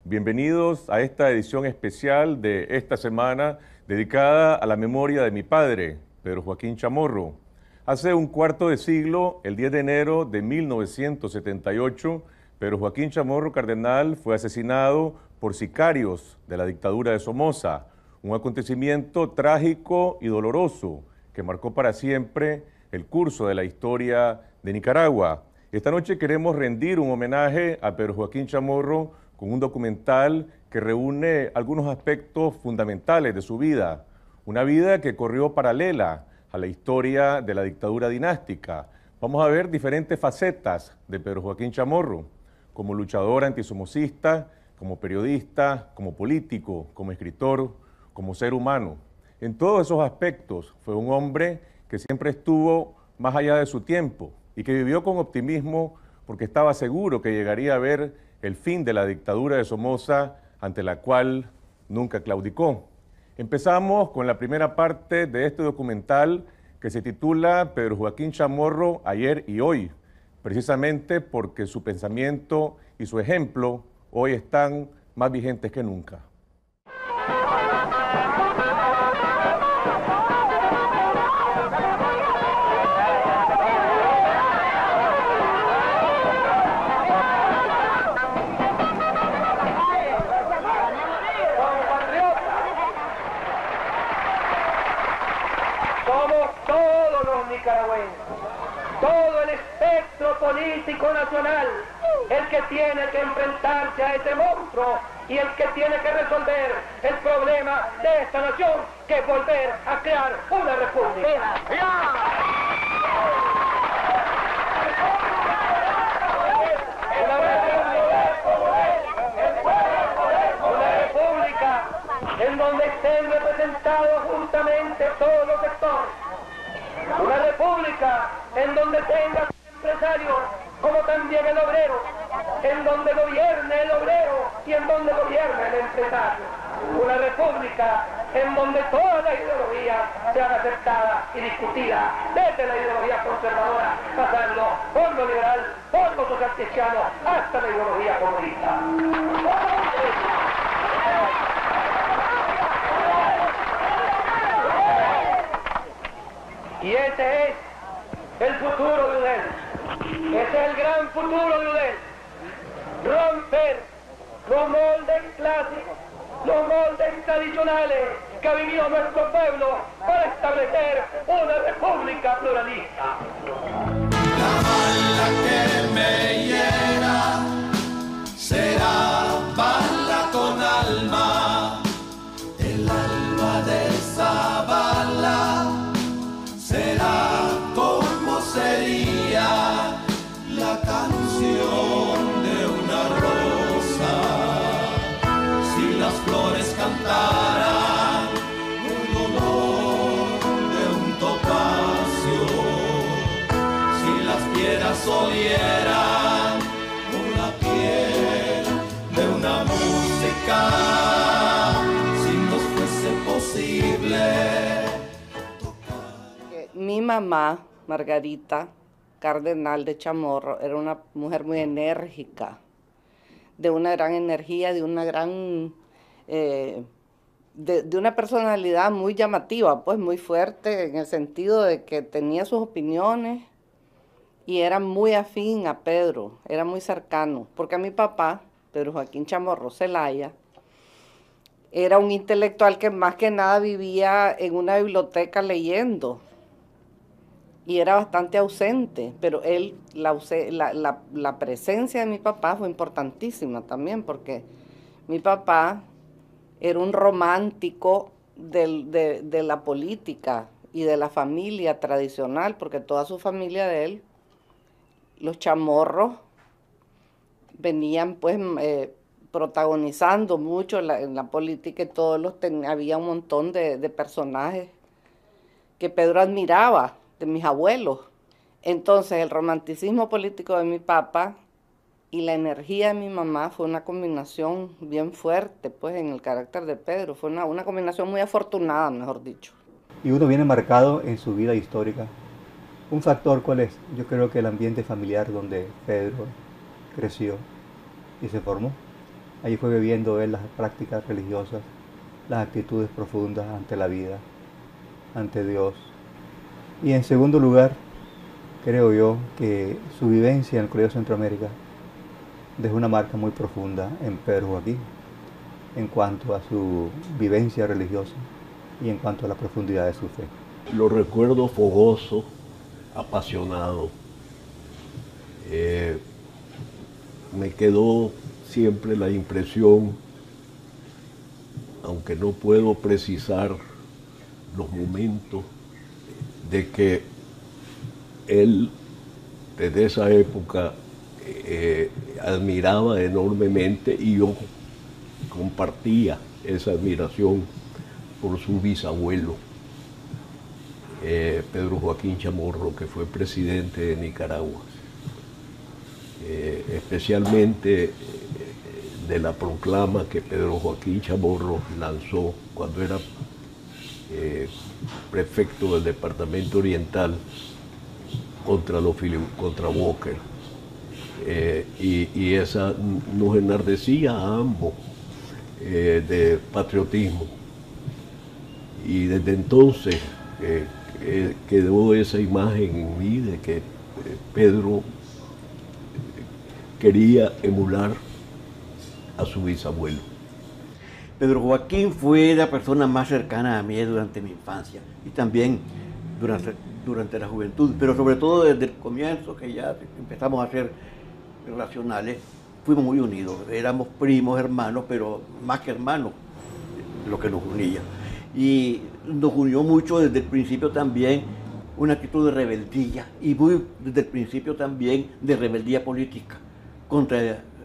Bienvenidos a esta edición especial de esta semana dedicada a la memoria de mi padre, Pedro Joaquín Chamorro. Hace un cuarto de siglo, el 10 de enero de 1978, Pedro Joaquín Chamorro Cardenal fue asesinado por sicarios de la dictadura de Somoza, un acontecimiento trágico y doloroso que marcó para siempre el curso de la historia de Nicaragua. Esta noche queremos rendir un homenaje a Pedro Joaquín Chamorro con un documental que reúne algunos aspectos fundamentales de su vida. Una vida que corrió paralela a la historia de la dictadura dinástica. Vamos a ver diferentes facetas de Pedro Joaquín Chamorro, como luchador antisomocista, como periodista, como político, como escritor, como ser humano. En todos esos aspectos fue un hombre que siempre estuvo más allá de su tiempo y que vivió con optimismo porque estaba seguro que llegaría a ver el fin de la dictadura de Somoza, ante la cual nunca claudicó. Empezamos con la primera parte de este documental que se titula Pedro Joaquín Chamorro, ayer y hoy, precisamente porque su pensamiento y su ejemplo hoy están más vigentes que nunca. Todo el espectro político nacional, el que tiene que enfrentarse a ese monstruo y el que tiene que resolver el problema de esta nación, que es volver a crear una república. Una república en donde estén representados justamente todos los sectores. Una república en donde tenga empresarios como también el obrero, en donde gobierne el obrero y en donde gobierne el empresario. Una república en donde todas las ideologías sean aceptadas y discutidas, desde la ideología conservadora, pasando por lo liberal, por lo social cristiano, hasta la ideología comunista. Y ese es el futuro de UDEL. Ese es el gran futuro de UDEL. Romper los moldes clásicos, los moldes tradicionales que ha vivido nuestro pueblo para establecer una república pluralista. La bala que me hiera será bala con alma. El alma de esa bala será como sería la canción de una rosa si las flores cantaran un dolor de un topacio, si las piedras olieran una piel de una música, si nos fuese posible. Mi mamá, Margarita Cardenal de Chamorro, era una mujer muy enérgica, de una gran energía, de una gran, de una personalidad muy llamativa, pues muy fuerte, en el sentido de que tenía sus opiniones y era muy afín a Pedro, era muy cercano, porque a mi papá, Pedro Joaquín Chamorro Zelaya, era un intelectual que más que nada vivía en una biblioteca leyendo, y era bastante ausente, pero él, la presencia de mi papá fue importantísima también, porque mi papá era un romántico de la política y de la familia tradicional, porque toda su familia de él, los Chamorros, venían pues protagonizando mucho en la política, y había un montón de personajes que Pedro admiraba, de mis abuelos. Entonces el romanticismo político de mi papá y la energía de mi mamá fue una combinación bien fuerte, pues, en el carácter de Pedro. Fue una combinación muy afortunada, mejor dicho. Y uno viene marcado en su vida histórica. ¿Un factor cuál es? Yo creo que el ambiente familiar donde Pedro creció y se formó. Allí fue bebiendo él las prácticas religiosas, las actitudes profundas ante la vida, ante Dios. Y en segundo lugar, creo yo que su vivencia en el Colegio Centroamérica dejó una marca muy profunda en Pedro Joaquín, en cuanto a su vivencia religiosa y en cuanto a la profundidad de su fe. Lo recuerdo fogoso, apasionado. Me quedó siempre la impresión, aunque no puedo precisar los momentos, de que él desde esa época admiraba enormemente, y yo compartía esa admiración por su bisabuelo, Pedro Joaquín Chamorro, que fue presidente de Nicaragua. Especialmente de la proclama que Pedro Joaquín Chamorro lanzó cuando era prefecto del Departamento Oriental contra Walker. Y esa nos enardecía a ambos de patriotismo. Y desde entonces quedó esa imagen en mí de que Pedro quería emular a su bisabuelo. Pedro Joaquín fue la persona más cercana a mí durante mi infancia y también durante la juventud, pero sobre todo desde el comienzo, que ya empezamos a ser relacionales, fuimos muy unidos. Éramos primos, hermanos, pero más que hermanos, lo que nos unía. Y nos unió mucho desde el principio también una actitud de rebeldía, y desde el principio también de rebeldía política contra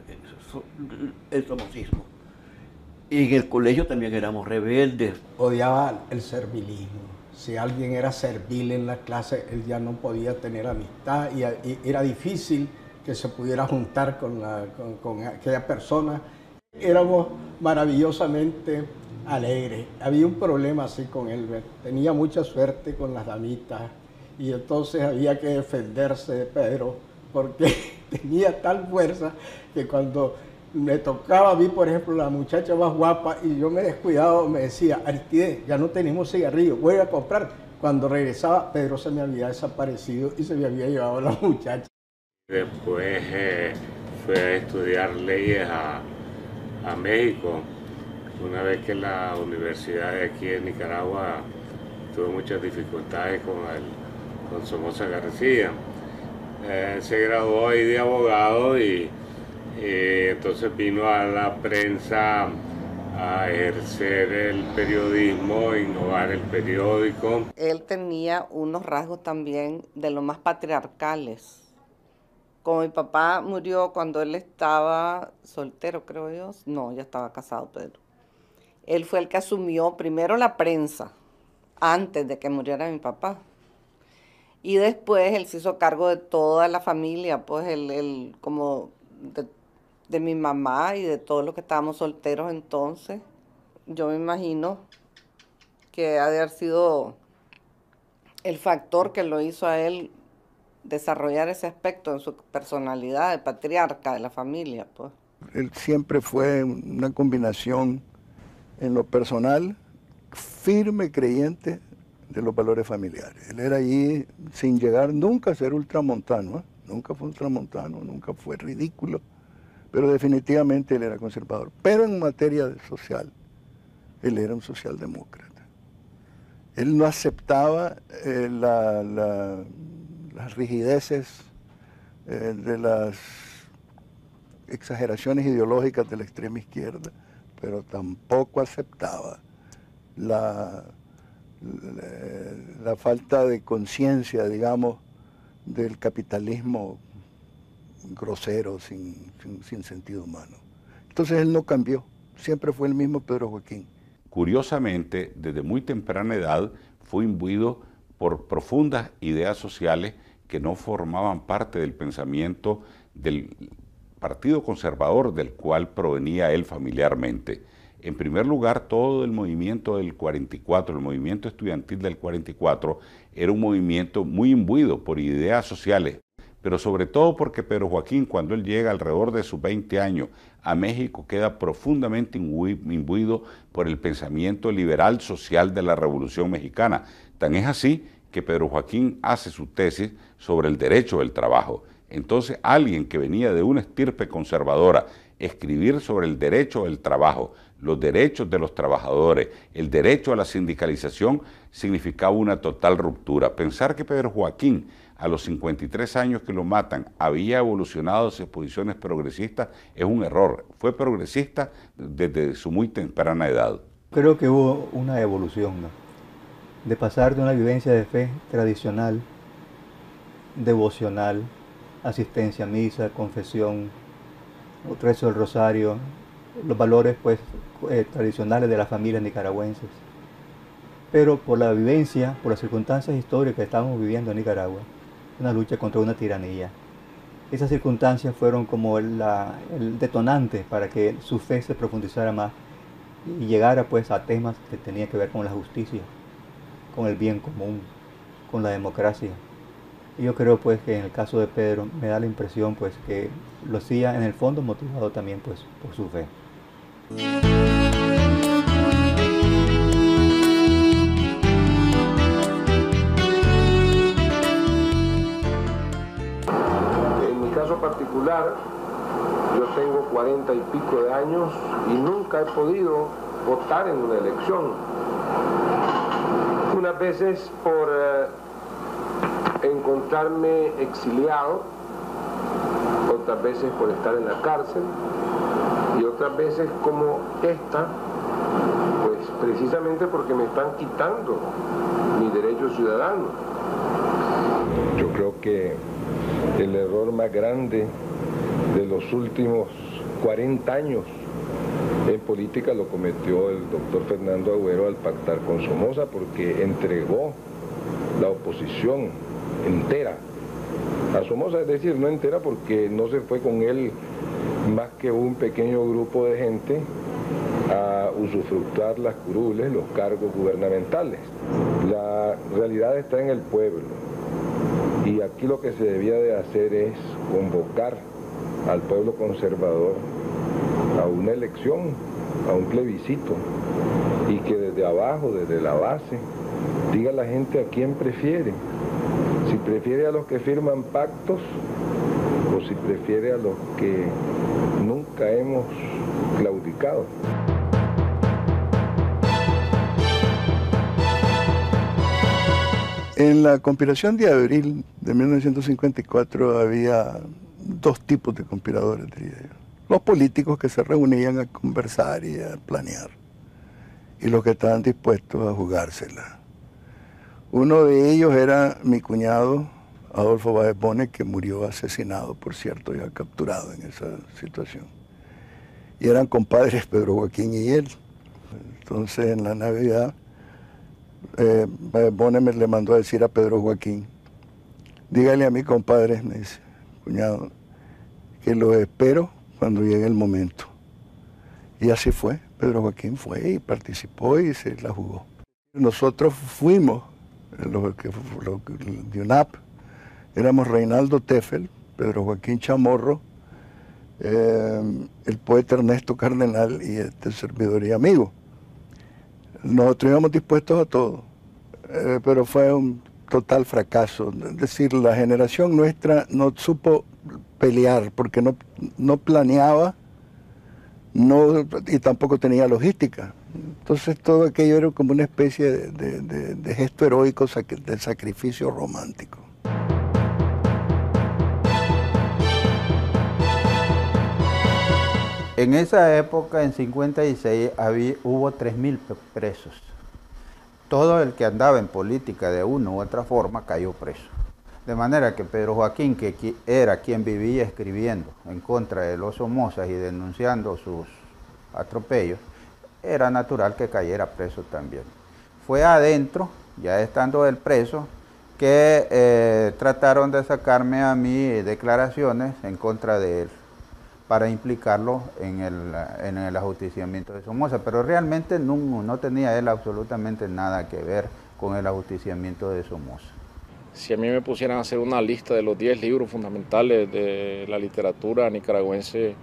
el somocismo. Y en el colegio también éramos rebeldes. Odiaba el servilismo. Si alguien era servil en la clase, él ya no podía tener amistad, y era difícil que se pudiera juntar con aquella persona. Éramos maravillosamente alegres. Había un problema así con él, tenía mucha suerte con las damitas, y entonces había que defenderse de Pedro, porque tenía tal fuerza que cuando me tocaba a mí, por ejemplo, la muchacha más guapa, y yo me descuidaba, me decía: Aristide, ya no tenemos cigarrillos, voy a comprar. Cuando regresaba, Pedro se me había desaparecido y se me había llevado a la muchacha. Después fue a estudiar leyes a México, una vez que la universidad de aquí en Nicaragua tuvo muchas dificultades con Somoza García. Se graduó ahí de abogado y entonces vino a la prensa a ejercer el periodismo, innovar el periódico. Él tenía unos rasgos también de lo más patriarcales. Como mi papá murió cuando él estaba soltero, creo yo, no, ya estaba casado Pedro. Él fue el que asumió primero la prensa, antes de que muriera mi papá. Y después él se hizo cargo de toda la familia, pues él como de mi mamá y de todos los que estábamos solteros entonces. Yo me imagino que ha de haber sido el factor que lo hizo a él desarrollar ese aspecto en su personalidad de patriarca de la familia, pues. Él siempre fue una combinación en lo personal, firme creyente de los valores familiares. Él era allí sin llegar nunca a ser ultramontano, ¿eh? Nunca fue ultramontano, nunca fue ridículo, pero definitivamente él era conservador. Pero en materia social, él era un socialdemócrata. Él no aceptaba las rigideces de las exageraciones ideológicas de la extrema izquierda, pero tampoco aceptaba la falta de conciencia, digamos, del capitalismo grosero, sin sentido humano. Entonces él no cambió, siempre fue el mismo Pedro Joaquín. Curiosamente, desde muy temprana edad fue imbuido por profundas ideas sociales que no formaban parte del pensamiento del Partido Conservador del cual provenía él familiarmente. En primer lugar, todo el movimiento del 44, el movimiento estudiantil del 44, era un movimiento muy imbuido por ideas sociales, pero sobre todo porque Pedro Joaquín, cuando él llega alrededor de sus 20 años a México, queda profundamente imbuido por el pensamiento liberal social de la Revolución Mexicana. Tan es así que Pedro Joaquín hace su tesis sobre el derecho del trabajo. Entonces, alguien que venía de una estirpe conservadora, escribir sobre el derecho del trabajo, los derechos de los trabajadores, el derecho a la sindicalización, significaba una total ruptura. Pensar que Pedro Joaquín, a los 53 años que lo matan, había evolucionado hacia posiciones progresistas es un error. Fue progresista desde su muy temprana edad. Creo que hubo una evolución, ¿no? De pasar de una vivencia de fe tradicional, devocional, asistencia a misa, confesión, rezo del rosario, los valores pues tradicionales de las familias nicaragüenses. Pero por la vivencia, por las circunstancias históricas que estábamos viviendo en Nicaragua, una lucha contra una tiranía. Esas circunstancias fueron como el detonante para que su fe se profundizara más y llegara pues a temas que tenían que ver con la justicia, con el bien común, con la democracia. Y yo creo pues que en el caso de Pedro me da la impresión pues que lo hacía en el fondo motivado también pues por su fe. En mi caso particular, yo tengo 40 y pico de años y nunca he podido votar en una elección. Unas veces por encontrarme exiliado, otras veces por estar en la cárcel y otras veces como esta, pues precisamente porque me están quitando mi derecho ciudadano. Yo creo que el error más grande de los últimos 40 años en política lo cometió el doctor Fernando Agüero al pactar con Somoza, porque entregó la oposición entera a Somoza, es decir, no entera porque no se fue con él más que un pequeño grupo de gente a usufructuar las curules, los cargos gubernamentales. La realidad está en el pueblo y aquí lo que se debía de hacer es convocar al pueblo conservador a una elección, a un plebiscito, y que desde abajo, desde la base, diga a la gente a quién prefiere. Si prefiere a los que firman pactos o si prefiere a los que nunca hemos claudicado. En la conspiración de abril de 1954 había dos tipos de conspiradores, diría yo. Los políticos que se reunían a conversar y a planear, y los que estaban dispuestos a jugársela. Uno de ellos era mi cuñado, Adolfo Báez Bones, que murió asesinado, por cierto, ya capturado en esa situación. Y eran compadres Pedro Joaquín y él. Entonces, en la Navidad, Báez Bones le mandó a decir a Pedro Joaquín, dígale a mi compadre, me dice, cuñado, que los espero cuando llegue el momento. Y así fue. Pedro Joaquín fue y participó y se la jugó. Nosotros fuimos, de UNAP, éramos Reinaldo Teffel, Pedro Joaquín Chamorro, el poeta Ernesto Cardenal y este servidor y amigo. Nosotros íbamos dispuestos a todo, pero fue un total fracaso. Es decir, la generación nuestra no supo pelear porque no planeaba y tampoco tenía logística. Entonces todo aquello era como una especie de gesto heroico, de sacrificio romántico. En esa época, en 56, hubo 3.000 presos. Todo el que andaba en política de una u otra forma cayó preso. De manera que Pedro Joaquín, que era quien vivía escribiendo en contra de los Somozas y denunciando sus atropellos, era natural que cayera preso también. Fue adentro, ya estando él preso, que trataron de sacarme a mí declaraciones en contra de él para implicarlo en el ajusticiamiento de Somoza, pero realmente no tenía él absolutamente nada que ver con el ajusticiamiento de Somoza. Si a mí me pusieran a hacer una lista de los 10 libros fundamentales de la literatura nicaragüense,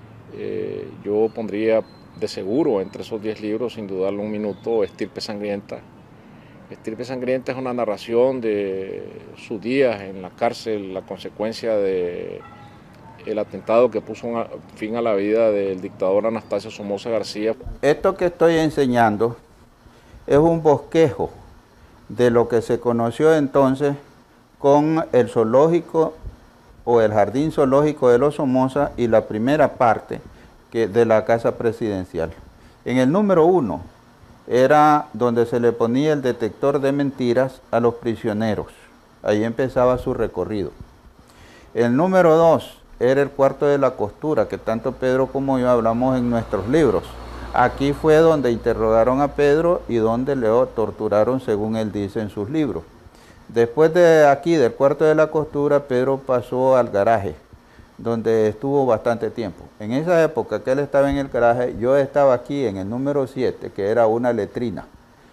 yo pondría de seguro entre esos 10 libros, sin dudarlo un minuto, Estirpe Sangrienta. Estirpe Sangrienta es una narración de sus días en la cárcel, la consecuencia de el atentado que puso fin a la vida del dictador Anastasio Somoza García. Esto que estoy enseñando es un bosquejo de lo que se conoció entonces con el zoológico o el jardín zoológico de los Somoza y la primera parte de la casa presidencial. En el número 1 era donde se le ponía el detector de mentiras a los prisioneros. Ahí empezaba su recorrido. El número 2 era el cuarto de la costura, que tanto Pedro como yo hablamos en nuestros libros. Aquí fue donde interrogaron a Pedro y donde le torturaron, según él dice en sus libros. Después de aquí, del cuarto de la costura, Pedro pasó al garaje, donde estuvo bastante tiempo. En esa época que él estaba en el garaje, yo estaba aquí en el número 7, que era una letrina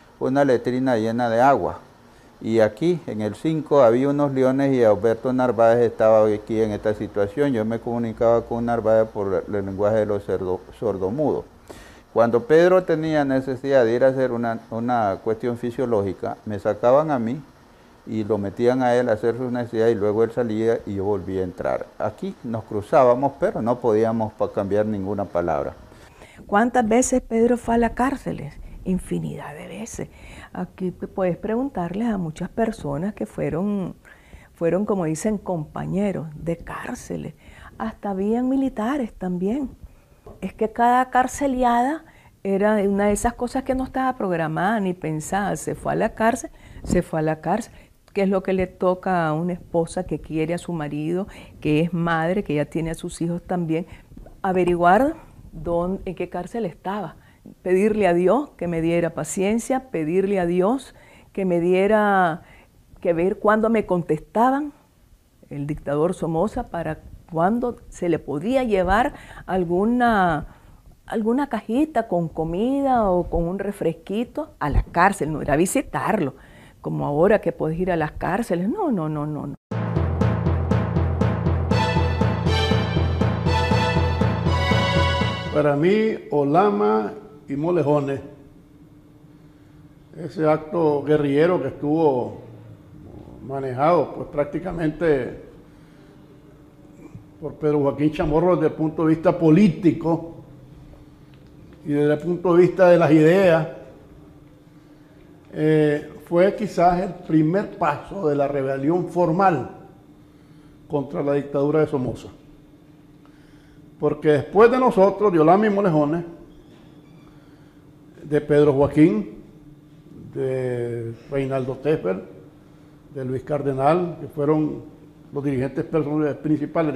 llena de agua. Y aquí, en el 5, había unos leones y Alberto Narváez estaba aquí en esta situación. Yo me comunicaba con Narváez por el lenguaje de los sordomudos. Cuando Pedro tenía necesidad de ir a hacer una cuestión fisiológica, me sacaban a mí y lo metían a él a hacer sus necesidades y luego él salía y yo volvía a entrar. Aquí nos cruzábamos, pero no podíamos cambiar ninguna palabra. ¿Cuántas veces Pedro fue a la cárcel? Infinidad de veces. Aquí puedes preguntarles a muchas personas que fueron, como dicen, compañeros de cárceles. Hasta habían militares también. Es que cada carceliada era una de esas cosas que no estaba programada ni pensada. Se fue a la cárcel, que es lo que le toca a una esposa que quiere a su marido, que es madre, que ya tiene a sus hijos también, averiguar en qué cárcel estaba, pedirle a Dios que me diera paciencia, pedirle a Dios que me diera, que ver cuándo me contestaban el dictador Somoza para cuándo se le podía llevar alguna cajita con comida o con un refresquito a la cárcel, no era visitarlo, como ahora que puedes ir a las cárceles, no. Para mí, Olama y Molejones, ese acto guerrillero que estuvo manejado pues prácticamente por Pedro Joaquín Chamorro desde el punto de vista político y desde el punto de vista de las ideas, fue quizás el primer paso de la rebelión formal contra la dictadura de Somoza. Porque después de nosotros, de Olama y Molejones, de Pedro Joaquín, de Reinaldo Tepper, de Luis Cardenal, que fueron los dirigentes principales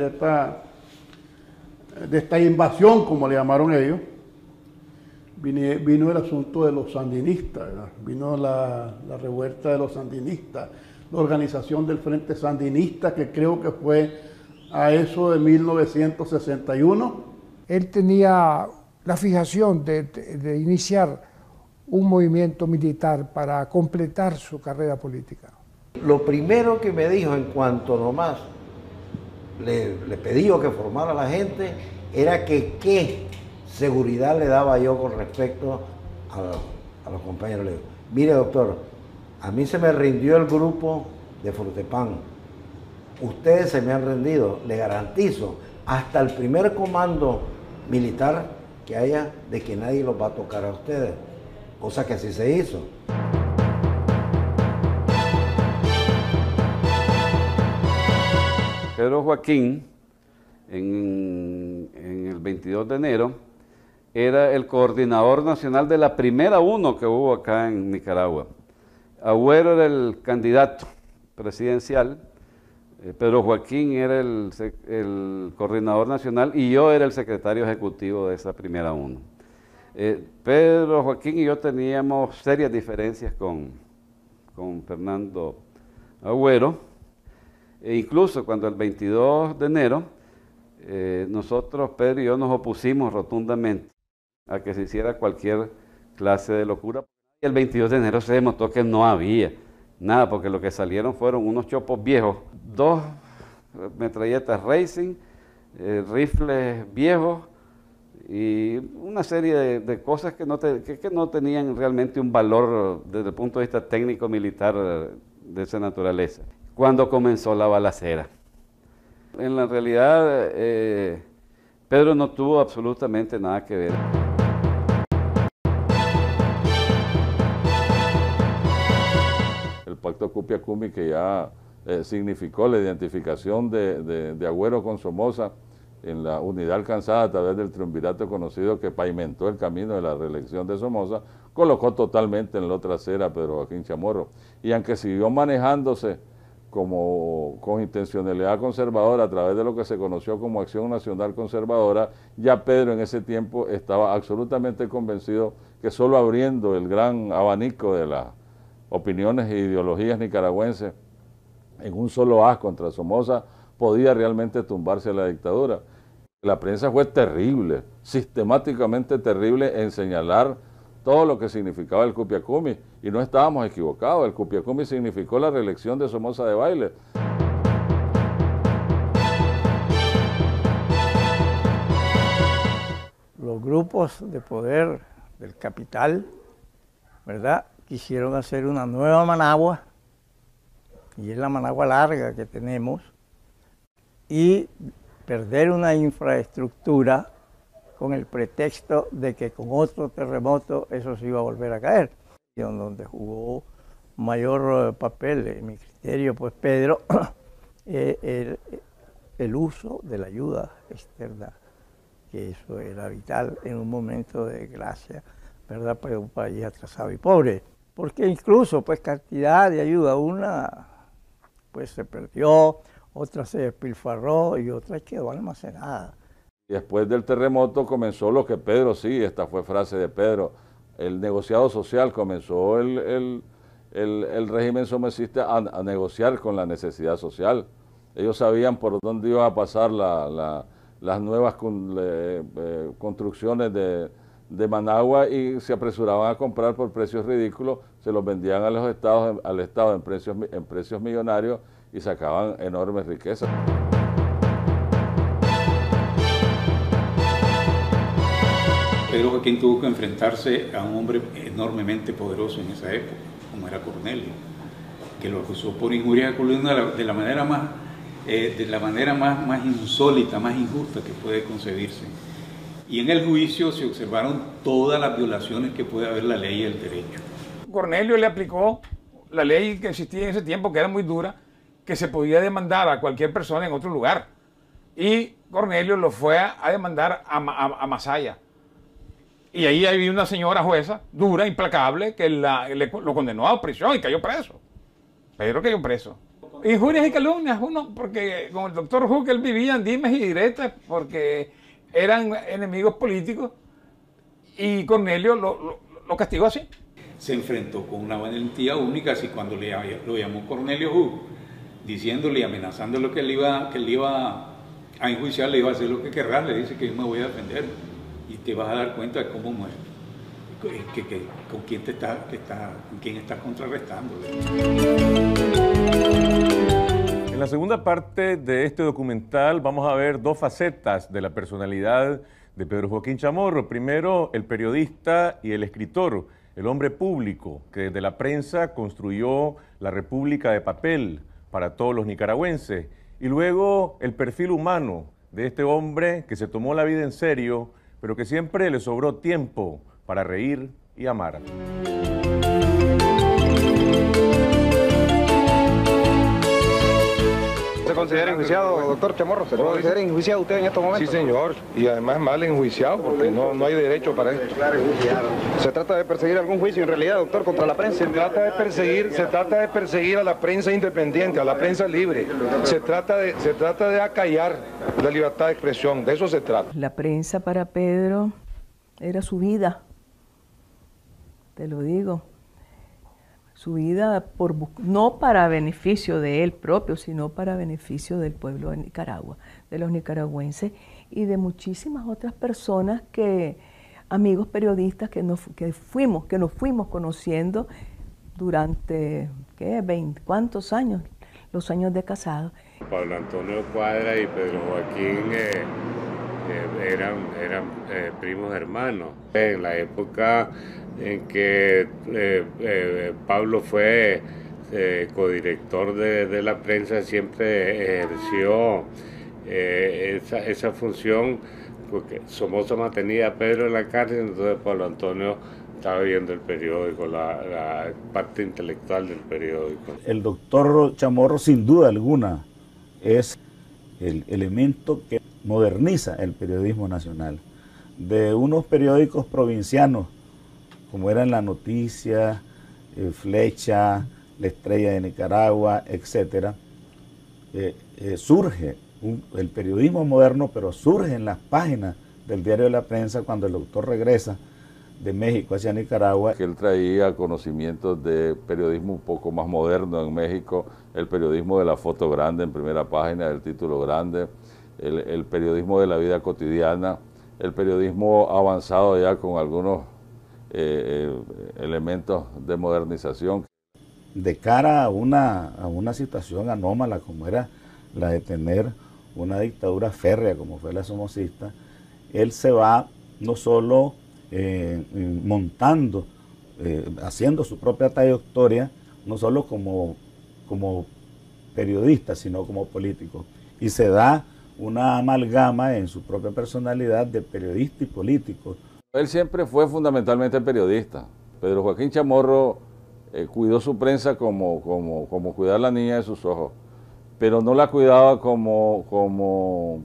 de esta invasión, como le llamaron ellos, vino el asunto de los sandinistas, ¿verdad? Vino la revuelta de los sandinistas, la organización del Frente Sandinista, que creo que fue a eso de 1961. Él tenía la fijación de iniciar un movimiento militar para completar su carrera política. Lo primero que me dijo en cuanto nomás le pedí que formara a la gente era que qué seguridad le daba yo con respecto a los compañeros. Le digo, mire doctor, a mí se me rindió el grupo de Frutepan, ustedes se me han rendido, le garantizo hasta el primer comando militar que haya de que nadie los va a tocar a ustedes, cosa que así se hizo. Pedro Joaquín, en el 22 de enero, era el coordinador nacional de la primera UNO que hubo acá en Nicaragua. Agüero era el candidato presidencial, Pedro Joaquín era el coordinador nacional y yo era el secretario ejecutivo de esa primera UNO. Pedro Joaquín y yo teníamos serias diferencias con Fernando Agüero, e incluso cuando el 22 de enero nosotros, Pedro y yo, nos opusimos rotundamente a que se hiciera cualquier clase de locura. El 22 de enero se demostró que no había Nada, porque lo que salieron fueron unos chopos viejos, 2 metralletas Racing, rifles viejos y una serie de cosas que no tenían realmente un valor desde el punto de vista técnico militar de esa naturaleza. Cuando comenzó la balacera. En la realidad, Pedro no tuvo absolutamente nada que ver. El pacto Cupia-Cumi, que ya significó la identificación de Agüero con Somoza en la unidad alcanzada a través del triunvirato conocido que pavimentó el camino de la reelección de Somoza, colocó totalmente en la otra acera a Pedro Joaquín Chamorro. Y aunque siguió manejándose con intencionalidad conservadora a través de lo que se conoció como Acción Nacional Conservadora, ya Pedro en ese tiempo estaba absolutamente convencido que solo abriendo el gran abanico de las opiniones e ideologías nicaragüenses en un solo haz contra Somoza podía realmente tumbarse la dictadura. La prensa fue terrible, sistemáticamente terrible en señalar todo lo que significaba el Cupia-Cumi, y no estábamos equivocados. El Cupia-Cumi significó la reelección de Somoza de Baile. Los grupos de poder del capital, ¿verdad?, quisieron hacer una nueva Managua, y es la Managua larga que tenemos, y perder una infraestructura con el pretexto de que con otro terremoto eso se iba a volver a caer. Y donde jugó mayor papel, en mi criterio, pues Pedro, el uso de la ayuda externa, que eso era vital en un momento de desgracia, ¿verdad?, para un país atrasado y pobre. Porque incluso, pues, cantidad de ayuda, una, pues, se perdió, otra se despilfarró y otra quedó almacenada. Y después del terremoto comenzó lo que Pedro, sí, esta fue frase de Pedro, el negociado social. Comenzó el régimen somocista a negociar con la necesidad social. Ellos sabían por dónde iban a pasar las nuevas construcciones de Managua y se apresuraban a comprar por precios ridículos, se los vendían a los estados, al Estado en precios millonarios y sacaban enormes riquezas. Pedro Joaquín tuvo que enfrentarse a un hombre enormemente poderoso en esa época, como era Cornelio, que lo acusó por injuria de columna de la manera más insólita, más injusta que puede concebirse. Y en el juicio se observaron todas las violaciones que puede haber la ley y el derecho. Cornelio le aplicó la ley que existía en ese tiempo, que era muy dura, que se podía demandar a cualquier persona en otro lugar. Y Cornelio lo fue a demandar a Masaya. Y ahí había una señora jueza, dura, implacable, que lo condenó a prisión y cayó preso. Pedro cayó preso. Injurias y calumnias, porque con el doctor Huckel vivían dimes y diretes, porque eran enemigos políticos, y Cornelio lo castigó así. Se enfrentó con una valentía única, así cuando lo llamó Cornelio Huck, diciéndole y amenazándolo que él iba a enjuiciar, le iba a hacer lo que querrá, le dice que yo me voy a defender. Y te vas a dar cuenta de cómo muere, con quién estás contrarrestando. En la segunda parte de este documental vamos a ver 2 facetas de la personalidad de Pedro Joaquín Chamorro. Primero, el periodista y el escritor, el hombre público que desde la prensa construyó la República de papel para todos los nicaragüenses. Y luego, el perfil humano de este hombre que se tomó la vida en serio, pero que siempre le sobró tiempo para reír y amar. ¿Se considera enjuiciado, doctor Chamorro? ¿Se considera enjuiciado usted en estos momentos? Sí, señor, y además mal enjuiciado porque no hay derecho para esto. ¿Se trata de perseguir algún juicio en realidad, doctor, contra la prensa? Se trata de perseguir a la prensa independiente, a la prensa libre. Se trata de acallar la libertad de expresión, de eso se trata. La prensa para Pedro era su vida, te lo digo. Su vida no para beneficio de él propio, sino para beneficio del pueblo de Nicaragua, de los nicaragüenses y de muchísimas otras personas amigos periodistas que nos fuimos conociendo durante, ¿qué? ¿Cuántos años? Los años de casado. Pablo Antonio Cuadra y Pedro Joaquín eran primos hermanos. En la época en que Pablo fue codirector de la prensa, siempre ejerció esa función, porque Somoza mantenía a Pedro en la cárcel, entonces Pablo Antonio estaba viendo el periódico, la parte intelectual del periódico. El doctor Chamorro, sin duda alguna, es el elemento que moderniza el periodismo nacional. De unos periódicos provincianos, como eran La Noticia, Flecha, La Estrella de Nicaragua, etc., surge el periodismo moderno, pero surge en las páginas del Diario de la Prensa cuando el doctor regresa de México hacia Nicaragua. Que él traía conocimientos de periodismo un poco más moderno en México, el periodismo de la foto grande en primera página, del título grande, el periodismo de la vida cotidiana, el periodismo avanzado ya con algunos elementos de modernización. De cara a una situación anómala como era la de tener una dictadura férrea como fue la somocista, él se va no solo montando, haciendo su propia trayectoria, no solo como periodista, sino como político. Y se da una amalgama en su propia personalidad de periodista y político. Él siempre fue fundamentalmente periodista. Pedro Joaquín Chamorro cuidó su prensa como cuidar la niña de sus ojos, pero no la cuidaba como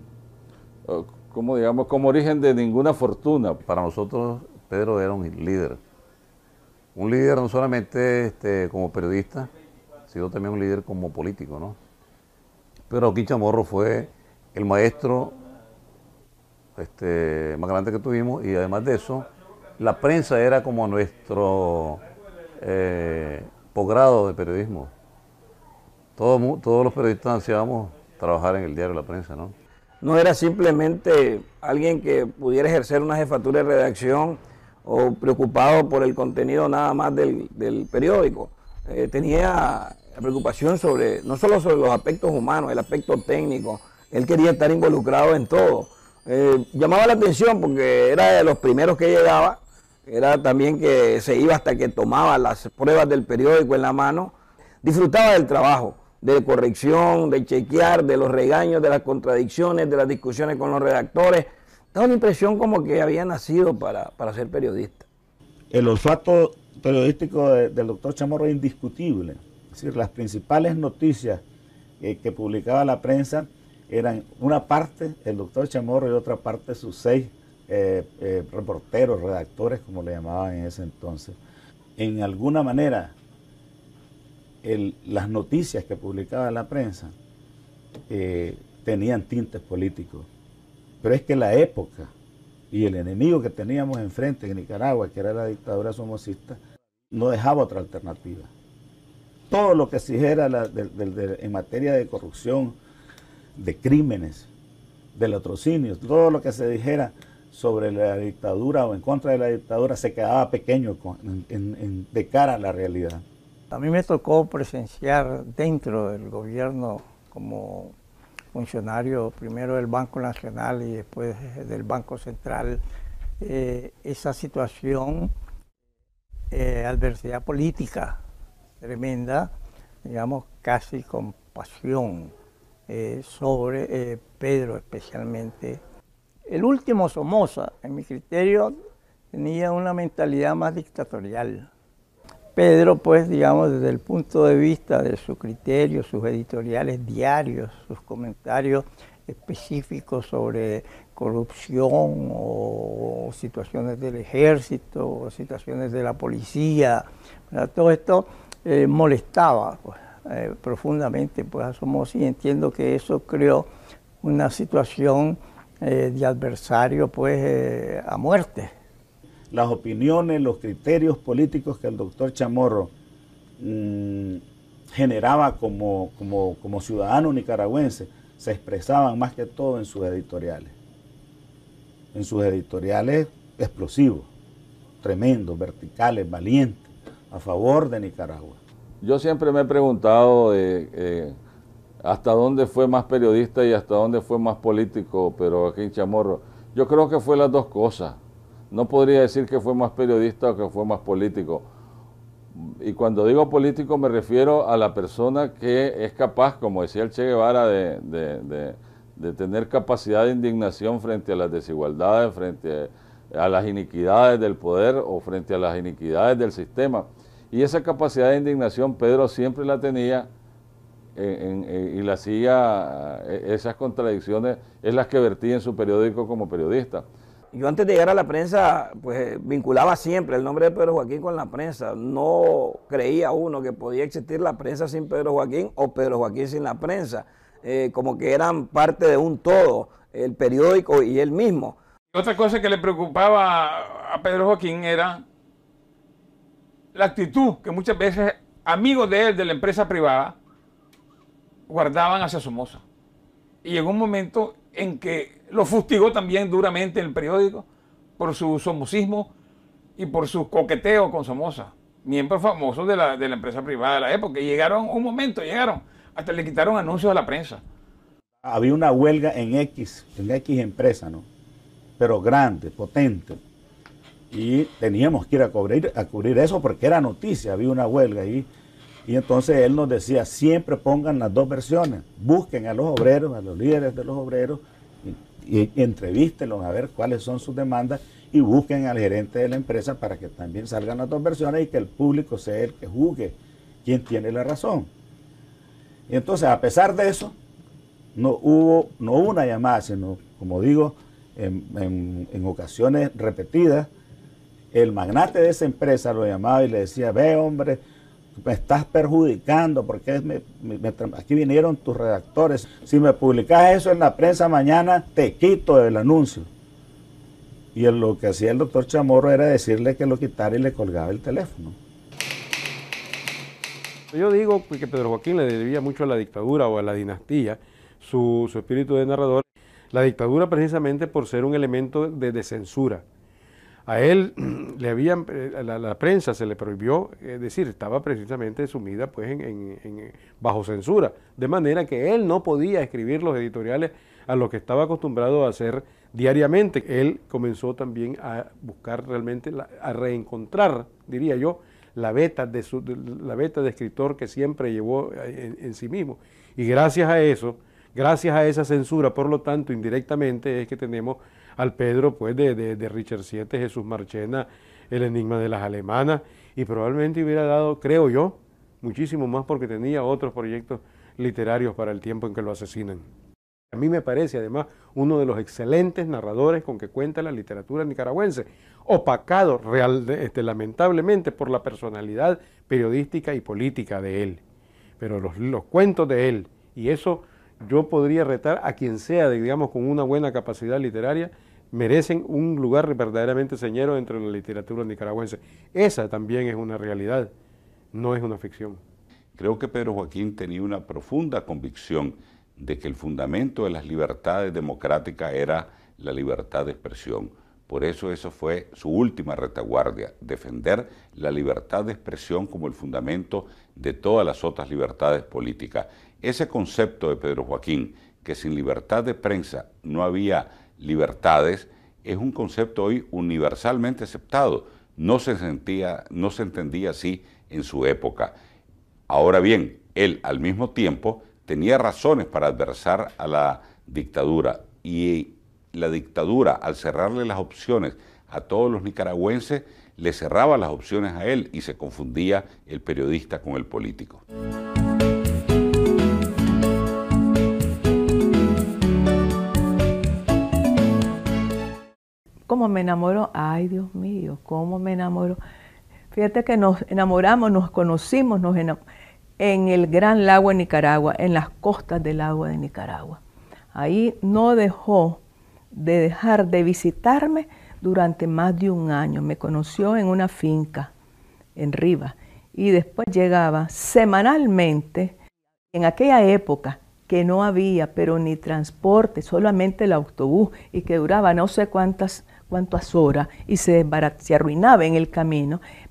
origen de ninguna fortuna. Para nosotros Pedro era un líder no solamente como periodista, sino también un líder como político, ¿no? Pedro Joaquín Chamorro fue el maestro más grande que tuvimos, y además de eso, la prensa era como nuestro posgrado de periodismo. Todos los periodistas ansiábamos trabajar en el Diario de la Prensa, ¿no? No era simplemente alguien que pudiera ejercer una jefatura de redacción o preocupado por el contenido nada más del periódico. Tenía preocupación no solo sobre los aspectos humanos, el aspecto técnico. Él quería estar involucrado en todo. Llamaba la atención porque era de los primeros que llegaba, era también que se iba hasta que tomaba las pruebas del periódico en la mano. Disfrutaba del trabajo, de corrección, de chequear, de los regaños, de las contradicciones, de las discusiones con los redactores. Daba una impresión como que había nacido para ser periodista. El olfato periodístico del doctor Chamorro es indiscutible. Es decir, las principales noticias que publicaba la prensa eran una parte el doctor Chamorro y otra parte sus 6 reporteros, redactores, como le llamaban en ese entonces. En alguna manera, las noticias que publicaba la prensa tenían tintes políticos, pero es que la época y el enemigo que teníamos enfrente en Nicaragua, que era la dictadura somocista, no dejaba otra alternativa. Todo lo que se dijera en materia de corrupción, de crímenes, de latrocinios, todo lo que se dijera sobre la dictadura o en contra de la dictadura se quedaba pequeño de cara a la realidad. A mí me tocó presenciar dentro del gobierno como funcionario primero del Banco Nacional y después del Banco Central esa situación, adversidad política tremenda, digamos casi con pasión sobre Pedro especialmente. El último Somoza, en mi criterio, tenía una mentalidad más dictatorial. Pedro, pues, digamos, desde el punto de vista de su criterio, sus editoriales diarios, sus comentarios específicos sobre corrupción o situaciones del ejército o situaciones de la policía, ¿verdad? Todo esto molestaba pues, profundamente pues, a Somoza, y entiendo que eso creó una situación de adversario pues, a muerte. Las opiniones, los criterios políticos que el doctor Chamorro generaba como ciudadano nicaragüense se expresaban más que todo en sus editoriales. En sus editoriales explosivos, tremendos, verticales, valientes, a favor de Nicaragua. Yo siempre me he preguntado hasta dónde fue más periodista y hasta dónde fue más político Pedro Joaquín Chamorro. Yo creo que fue las dos cosas. No podría decir que fue más periodista o que fue más político. Y cuando digo político me refiero a la persona que es capaz, como decía el Che Guevara, de tener capacidad de indignación frente a las desigualdades, frente a las iniquidades del poder o frente a las iniquidades del sistema. Y esa capacidad de indignación Pedro siempre la tenía y la hacía, esas contradicciones es las que vertía en su periódico como periodista. Yo antes de llegar a la prensa, pues vinculaba siempre el nombre de Pedro Joaquín con la prensa. No creía uno que podía existir la prensa sin Pedro Joaquín o Pedro Joaquín sin la prensa. Como que eran parte de un todo, el periódico y él mismo. Otra cosa que le preocupaba a Pedro Joaquín era la actitud que muchas veces amigos de él, de la empresa privada, guardaban hacia Somoza. Y llegó un momento en que lo fustigó también duramente en el periódico por su somocismo y por su coqueteo con Somoza, miembros famosos de la empresa privada de la época. Y llegaron, hasta le quitaron anuncios a la prensa. Había una huelga en X empresa, ¿no? Pero grande, potente. Y teníamos que ir a cubrir eso porque era noticia, había una huelga ahí. Y entonces él nos decía, siempre pongan las dos versiones, busquen a los obreros, a los líderes de los obreros, y entrevístenlos a ver cuáles son sus demandas y busquen al gerente de la empresa para que también salgan las dos versiones y que el público sea el que juzgue quién tiene la razón. Y entonces, a pesar de eso, no hubo una llamada, sino, como digo, en ocasiones repetidas, el magnate de esa empresa lo llamaba y le decía, ve hombre, me estás perjudicando porque aquí vinieron tus redactores. Si me publicas eso en la prensa mañana, te quito el anuncio. Y lo que hacía el doctor Chamorro era decirle que lo quitara y le colgaba el teléfono. Yo digo que Pedro Joaquín le debía mucho a la dictadura o a la dinastía su espíritu de narrador. La dictadura precisamente por ser un elemento de censura. A él la prensa se le prohibió, es decir, estaba precisamente sumida pues, bajo censura, de manera que él no podía escribir los editoriales a lo que estaba acostumbrado a hacer diariamente. Él comenzó también a buscar realmente, a reencontrar, diría yo, la beta de escritor que siempre llevó en sí mismo. Y gracias a eso, gracias a esa censura, por lo tanto, indirectamente es que tenemos al Pedro pues, de Richard VII, Jesús Marchena, El enigma de las alemanas, y probablemente hubiera dado, creo yo, muchísimo más porque tenía otros proyectos literarios para el tiempo en que lo asesinan. A mí me parece además uno de los excelentes narradores con que cuenta la literatura nicaragüense, opacado lamentablemente por la personalidad periodística y política de él. Pero los cuentos de él, y eso yo podría retar a quien sea, digamos, con una buena capacidad literaria, merecen un lugar verdaderamente señero dentro de la literatura nicaragüense. Esa también es una realidad, no es una ficción. Creo que Pedro Joaquín tenía una profunda convicción de que el fundamento de las libertades democráticas era la libertad de expresión. Por eso fue su última retaguardia, defender la libertad de expresión como el fundamento de todas las otras libertades políticas. Ese concepto de Pedro Joaquín, que sin libertad de prensa no había libertades, es un concepto hoy universalmente aceptado. No se entendía así en su época. Ahora bien, él al mismo tiempo tenía razones para adversar a la dictadura, y la dictadura, al cerrarle las opciones a todos los nicaragüenses, le cerraba las opciones a él y se confundía el periodista con el político. ¿Cómo me enamoró? Ay, Dios mío, ¿cómo me enamoró? Fíjate que nos enamoramos, nos conocimos, en el Gran Lago de Nicaragua, en las costas del lago de Nicaragua. Ahí no dejó de dejar de visitarme durante más de un año. Me conoció en una finca en Rivas y después llegaba semanalmente. En aquella época que no había, pero ni transporte, solamente el autobús, y que duraba no sé cuántas horas y se arruinaba en el camino,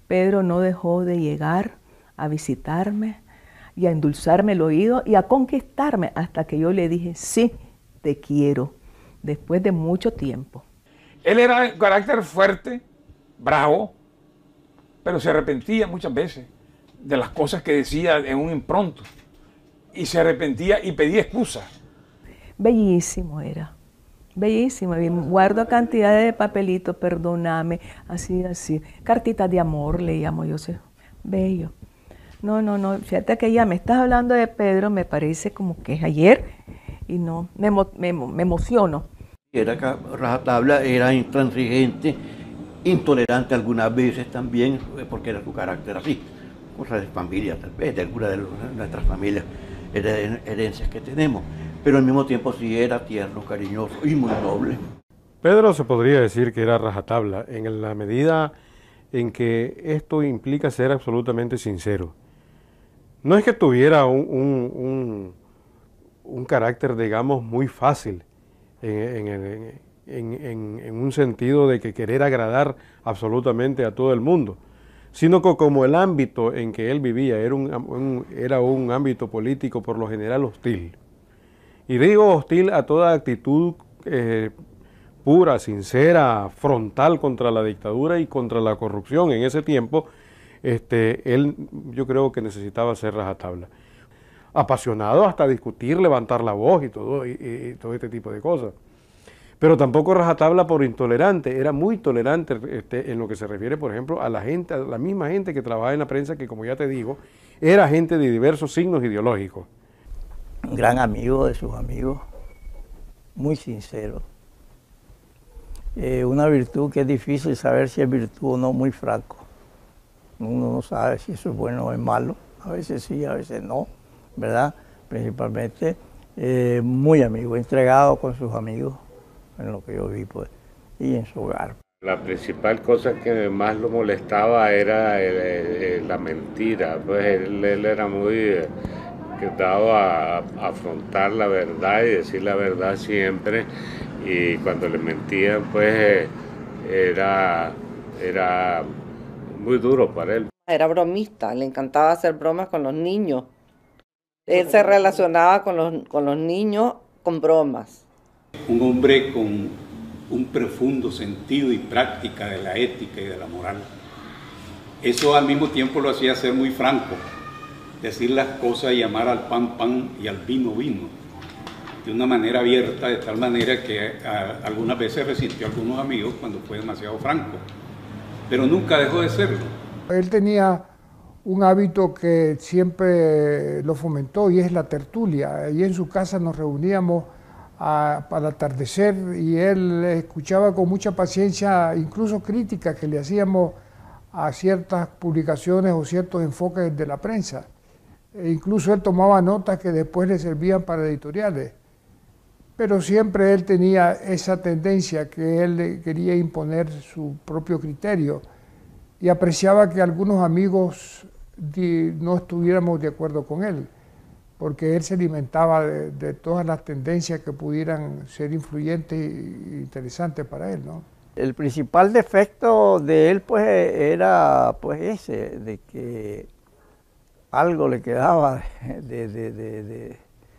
Pedro no dejó de llegar a visitarme y a endulzarme el oído y a conquistarme hasta que yo le dije, sí, te quiero, después de mucho tiempo. Él era de carácter fuerte, bravo, pero se arrepentía muchas veces de las cosas que decía en un impronto. Y se arrepentía y pedía excusas. Bellísimo era, bellísimo. Guardo cantidad de papelitos, perdóname, así, así. Cartitas de amor le llamo yo, bello. No, fíjate que ya me estás hablando de Pedro, me parece como que es ayer y no, me emociono. Era rajatabla, era intransigente, intolerante algunas veces también, porque era su carácter así. Cosas de familia, tal vez, de alguna de nuestras familias, herencias que tenemos. Pero al mismo tiempo sí era tierno, cariñoso y muy noble. Pedro se podría decir que era rajatabla en la medida en que esto implica ser absolutamente sincero. No es que tuviera un carácter, digamos, muy fácil en un sentido de que querer agradar absolutamente a todo el mundo, sino que como el ámbito en que él vivía era un ámbito político por lo general hostil. Y digo hostil a toda actitud pura, sincera, frontal contra la dictadura y contra la corrupción en ese tiempo. Él yo creo que necesitaba ser rajatabla. Apasionado hasta discutir, levantar la voz y todo este tipo de cosas. Pero tampoco rajatabla por intolerante, era muy tolerante en lo que se refiere, por ejemplo, a la gente, a la misma gente que trabajaba en la prensa, que como ya te digo, era gente de diversos signos ideológicos. Un gran amigo de sus amigos, muy sincero. Una virtud que es difícil saber si es virtud o no, muy franco. Uno no sabe si eso es bueno o es malo, a veces sí, a veces no, ¿verdad? Principalmente muy amigo, entregado con sus amigos, en lo que yo vi, pues, y en su hogar. La principal cosa que más lo molestaba era la mentira, pues él era muy dado a afrontar la verdad y decir la verdad siempre, y cuando le mentían, pues era muy duro para él. Era bromista, le encantaba hacer bromas con los niños. Él se relacionaba con los niños con bromas. Un hombre con un profundo sentido y práctica de la ética y de la moral. Eso al mismo tiempo lo hacía ser muy franco, decir las cosas y llamar al pan pan y al vino vino, de una manera abierta, de tal manera que algunas veces resintió a algunos amigos cuando fue demasiado franco, pero nunca dejó de serlo. Él tenía un hábito que siempre lo fomentó y es la tertulia. Allí en su casa nos reuníamos para atardecer y él escuchaba con mucha paciencia, incluso críticas que le hacíamos a ciertas publicaciones o ciertos enfoques de la prensa. E incluso él tomaba notas que después le servían para editoriales. Pero siempre él tenía esa tendencia que él quería imponer su propio criterio y apreciaba que algunos amigos no estuviéramos de acuerdo con él, porque él se alimentaba de todas las tendencias que pudieran ser influyentes e interesantes para él, ¿no? El principal defecto de él pues era pues ese, de que algo le quedaba de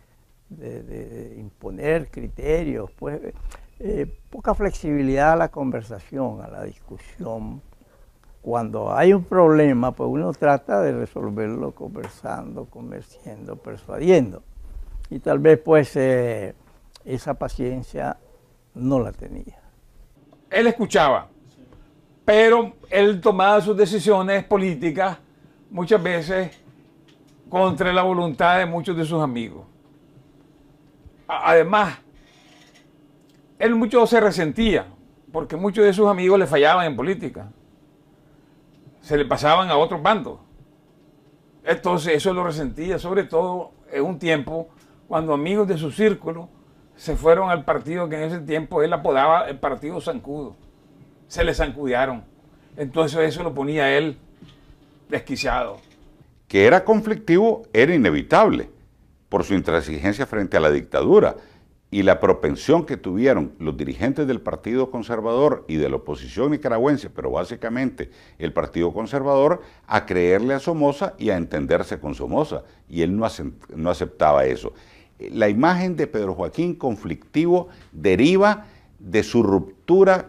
imponer criterios, pues poca flexibilidad a la conversación, a la discusión. Cuando hay un problema, pues uno trata de resolverlo conversando, convenciendo, persuadiendo. Y tal vez pues esa paciencia no la tenía. Él escuchaba, pero él tomaba sus decisiones políticas muchas veces contra la voluntad de muchos de sus amigos. Además, él mucho se resentía porque muchos de sus amigos le fallaban en política. Se le pasaban a otros bandos. Entonces eso lo resentía, sobre todo en un tiempo cuando amigos de su círculo se fueron al partido que en ese tiempo él apodaba el Partido Zancudo. Se le zancudearon. Entonces eso lo ponía a él desquiciado. Que era conflictivo era inevitable por su intransigencia frente a la dictadura, y la propensión que tuvieron los dirigentes del Partido Conservador y de la oposición nicaragüense, pero básicamente el Partido Conservador, a creerle a Somoza y a entenderse con Somoza, y él no aceptaba eso. La imagen de Pedro Joaquín conflictivo deriva de su ruptura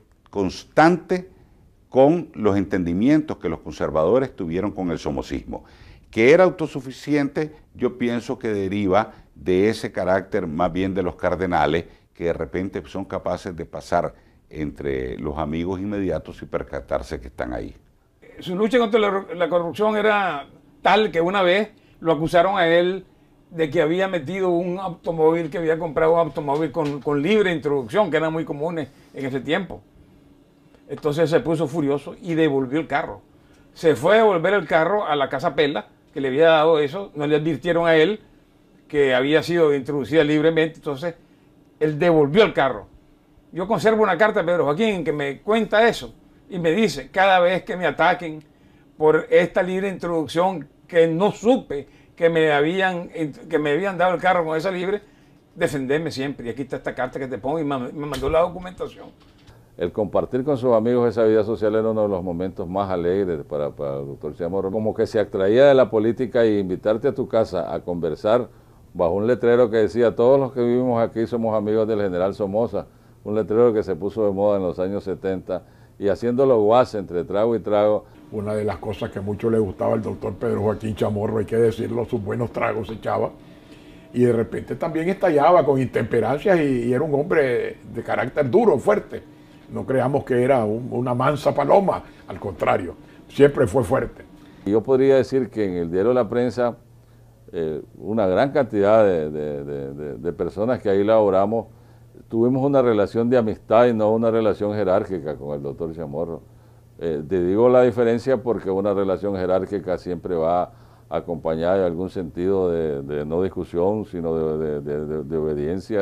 constante con los entendimientos que los conservadores tuvieron con el somocismo. Que era autosuficiente, yo pienso que deriva de ese carácter más bien de los cardenales, que de repente son capaces de pasar entre los amigos inmediatos y percatarse que están ahí. Su lucha contra la corrupción era tal que una vez lo acusaron a él de que había metido un automóvil, que había comprado un automóvil con libre introducción, que eran muy comunes en ese tiempo. Entonces se puso furioso y devolvió el carro. Se fue a devolver el carro a la Casa Pela, que le había dado eso, no le advirtieron a él que había sido introducida libremente, entonces él devolvió el carro. Yo conservo una carta de Pedro Joaquín que me cuenta eso y me dice, cada vez que me ataquen por esta libre introducción que no supe que me habían dado el carro con esa libre, defenderme siempre. Y aquí está esta carta que te pongo y me mandó la documentación. El compartir con sus amigos esa vida social era uno de los momentos más alegres para el doctor Chamorro. Como que se extraía de la política y invitarte a tu casa a conversar bajo un letrero que decía, todos los que vivimos aquí somos amigos del general Somoza, un letrero que se puso de moda en los años 70, y haciéndolo guasa entre trago y trago. Una de las cosas que mucho le gustaba al doctor Pedro Joaquín Chamorro, hay que decirlo, sus buenos tragos echaba, y de repente también estallaba con intemperancias y era un hombre de carácter duro, fuerte. No creamos que era una mansa paloma, al contrario, siempre fue fuerte. Yo podría decir que en el diario La Prensa, una gran cantidad de personas que ahí laboramos, tuvimos una relación de amistad y no una relación jerárquica con el doctor Chamorro. Te digo la diferencia porque una relación jerárquica siempre va acompañada de algún sentido de no discusión, sino de obediencia,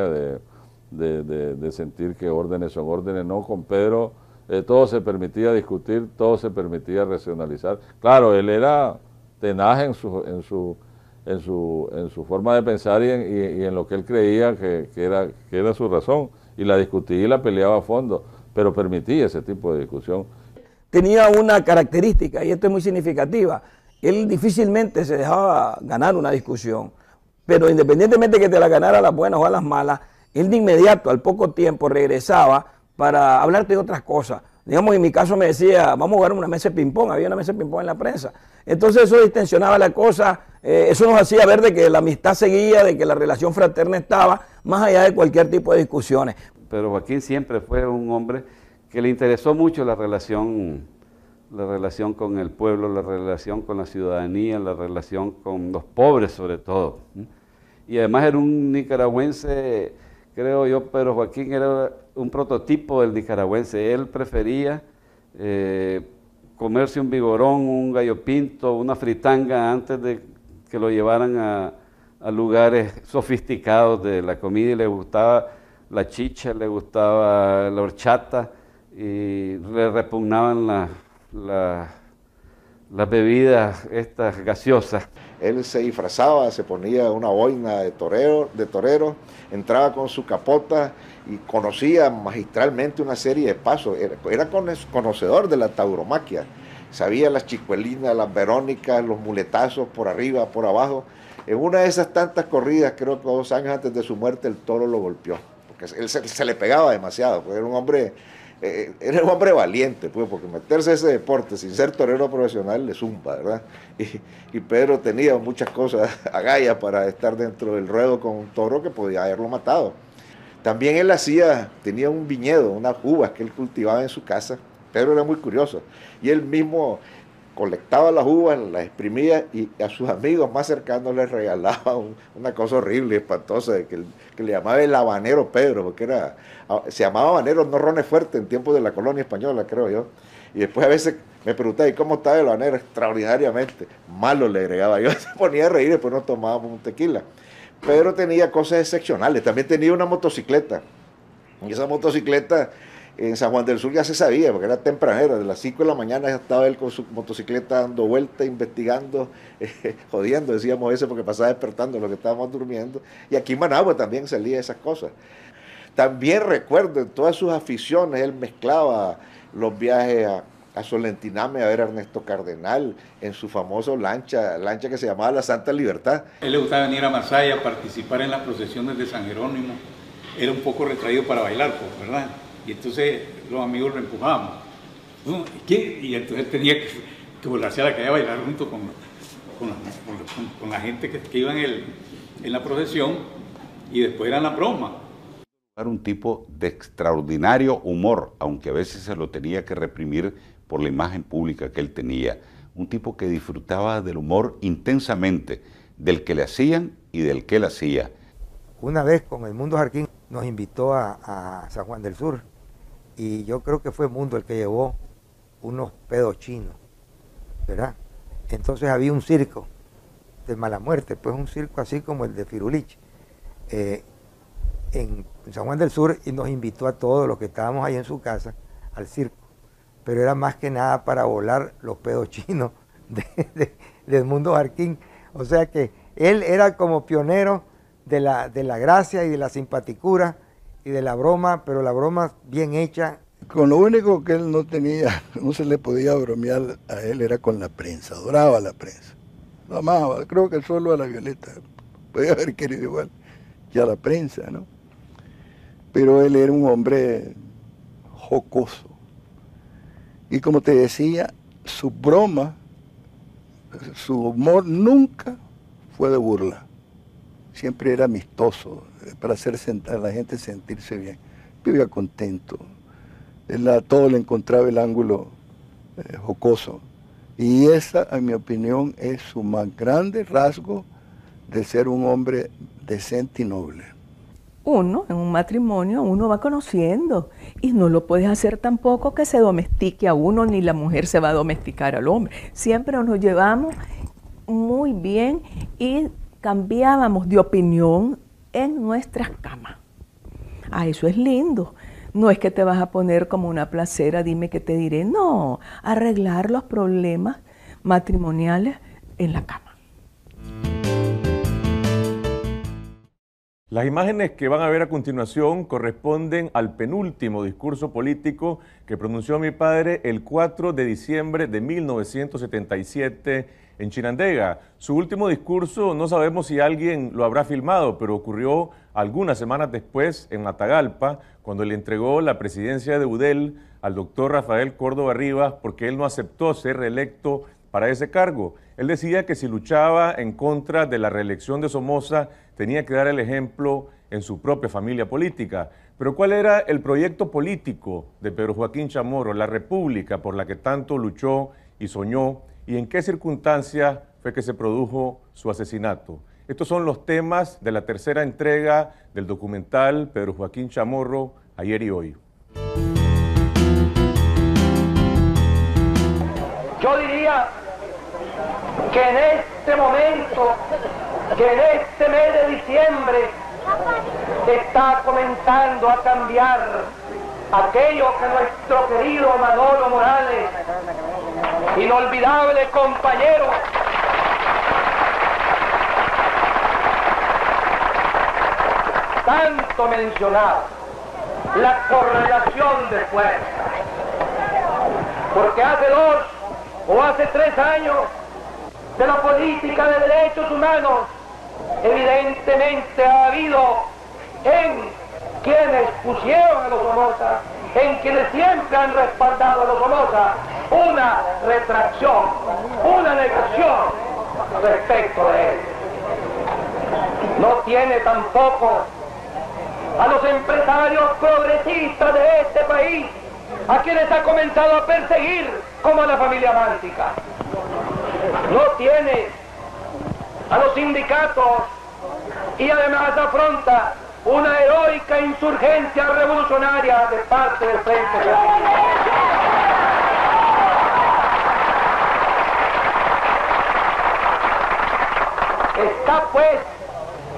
de sentir que órdenes son órdenes. No, con Pedro todo se permitía discutir, todo se permitía racionalizar. Claro, él era tenaz en su forma de pensar y en lo que él creía que era su razón, y la discutía y la peleaba a fondo, pero permitía ese tipo de discusión. Tenía una característica, y esto es muy significativa, él difícilmente se dejaba ganar una discusión, pero independientemente que te la ganara a las buenas o a las malas, él de inmediato, al poco tiempo, regresaba para hablarte de otras cosas. Digamos, en mi caso me decía, vamos a jugar una mesa de ping-pong, había una mesa de ping-pong en la prensa. Entonces eso distensionaba la cosa, eso nos hacía ver de que la amistad seguía, de que la relación fraterna estaba, más allá de cualquier tipo de discusiones. Pero Joaquín siempre fue un hombre que le interesó mucho la relación con el pueblo, la relación con la ciudadanía, la relación con los pobres sobre todo. Y además era un nicaragüense, creo yo, Pedro Joaquín era un prototipo del nicaragüense. Él prefería comerse un vigorón, un gallo pinto, una fritanga antes de que lo llevaran a lugares sofisticados de la comida, y le gustaba la chicha, le gustaba la horchata y le repugnaban las bebidas estas gaseosas. Él se disfrazaba, se ponía una boina de torero, entraba con su capota y conocía magistralmente una serie de pasos. Era conocedor de la tauromaquia, sabía las chicuelinas, las verónicas, los muletazos por arriba, por abajo. En una de esas tantas corridas, creo que 2 años antes de su muerte, el toro lo golpeó, porque él se le pegaba demasiado, porque era un hombre valiente, pues, porque meterse a ese deporte sin ser torero profesional le zumba, ¿verdad? Y Pedro tenía muchas cosas agallas para estar dentro del ruedo con un toro que podía haberlo matado. También él tenía un viñedo, unas uvas que él cultivaba en su casa. Pedro era muy curioso, y él mismo colectaba las uvas, las exprimía y a sus amigos más cercanos les regalaba una cosa horrible, espantosa, que le llamaba el habanero Pedro, porque se llamaba habanero, no rones fuerte en tiempos de la colonia española, creo yo. Y después a veces me preguntaba, ¿y cómo estaba el habanero? Extraordinariamente malo, le agregaba yo. Se ponía a reír, después nos tomábamos un tequila. Pedro tenía cosas excepcionales, también tenía una motocicleta. Y esa motocicleta En San Juan del Sur ya se sabía, porque era tempranero, de las 5 de la mañana ya estaba él con su motocicleta dando vueltas, investigando, jodiendo, decíamos eso, porque pasaba despertando lo que estábamos durmiendo. Y aquí en Managua también salía esas cosas. También recuerdo, en todas sus aficiones, él mezclaba los viajes a Solentiname a ver a Ernesto Cardenal en su famoso lancha que se llamaba la Santa Libertad. Él le gustaba venir a Masaya a participar en las procesiones de San Jerónimo. Era un poco retraído para bailar, pues, ¿verdad? Y entonces los amigos lo empujábamos. Y entonces él tenía que volarse a la calle a bailar junto con la gente que iba en la procesión, y después era la broma. Era un tipo de extraordinario humor, aunque a veces se lo tenía que reprimir por la imagen pública que él tenía. Un tipo que disfrutaba del humor intensamente, del que le hacían y del que él hacía. Una vez con el Mundo Jarquín nos invitó a San Juan del Sur, y yo creo que fue Mundo el que llevó unos pedos chinos, ¿verdad? Entonces había un circo de mala muerte, pues un circo así como el de Firulich, en San Juan del Sur, y nos invitó a todos los que estábamos ahí en su casa al circo, pero era más que nada para volar los pedos chinos del Mundo Jarquín. O sea que él era como pionero de la gracia y de la simpaticura y de la broma, pero la broma bien hecha. Con lo único que él no tenía, no se le podía bromear a él, era con la prensa, adoraba la prensa, lo amaba, creo que solo a la Violeta podía haber querido igual que a la prensa, ¿no? Pero él era un hombre jocoso, y como te decía, su broma, su humor nunca fue de burla, siempre era amistoso, para hacer a la gente sentirse bien, vivía contento. Él a todo le encontraba el ángulo jocoso. Y esa, en mi opinión, es su más grande rasgo de ser un hombre decente y noble. Uno, en un matrimonio, uno va conociendo, y no lo puedes hacer tampoco que se domestique a uno, ni la mujer se va a domesticar al hombre. Siempre nos llevamos muy bien y cambiábamos de opinión en nuestras camas. Eso es lindo. No es que te vas a poner como una placera, dime qué te diré. No, arreglar los problemas matrimoniales en la cama. Las imágenes que van a ver a continuación corresponden al penúltimo discurso político que pronunció mi padre el 4 de diciembre de 1977 en Chinandega. Su último discurso, no sabemos si alguien lo habrá filmado, pero ocurrió algunas semanas después en Matagalpa, cuando le entregó la presidencia de UDEL al doctor Rafael Córdoba Rivas, porque él no aceptó ser reelecto para ese cargo. Él decía que si luchaba en contra de la reelección de Somoza, tenía que dar el ejemplo en su propia familia política. Pero ¿cuál era el proyecto político de Pedro Joaquín Chamorro, la república por la que tanto luchó y soñó? ¿Y en qué circunstancias fue que se produjo su asesinato? Estos son los temas de la tercera entrega del documental Pedro Joaquín Chamorro, ayer y hoy. Yo diría que en este momento, que en este mes de diciembre, está comenzando a cambiar aquello que nuestro querido Manolo Morales, inolvidable compañero, tanto mencionaba, la correlación de fuerza. Porque hace 2 o hace 3 años de la política de derechos humanos, evidentemente ha habido en quienes pusieron a los Somoza, en quienes siempre han respaldado a los Somoza, una retracción, una negación respecto de él. No tiene tampoco a los empresarios progresistas de este país, a quienes ha comenzado a perseguir como a la familia Mántica. No tiene a los sindicatos, y además afronta una heroica insurgencia revolucionaria de parte del Frente Social. Está pues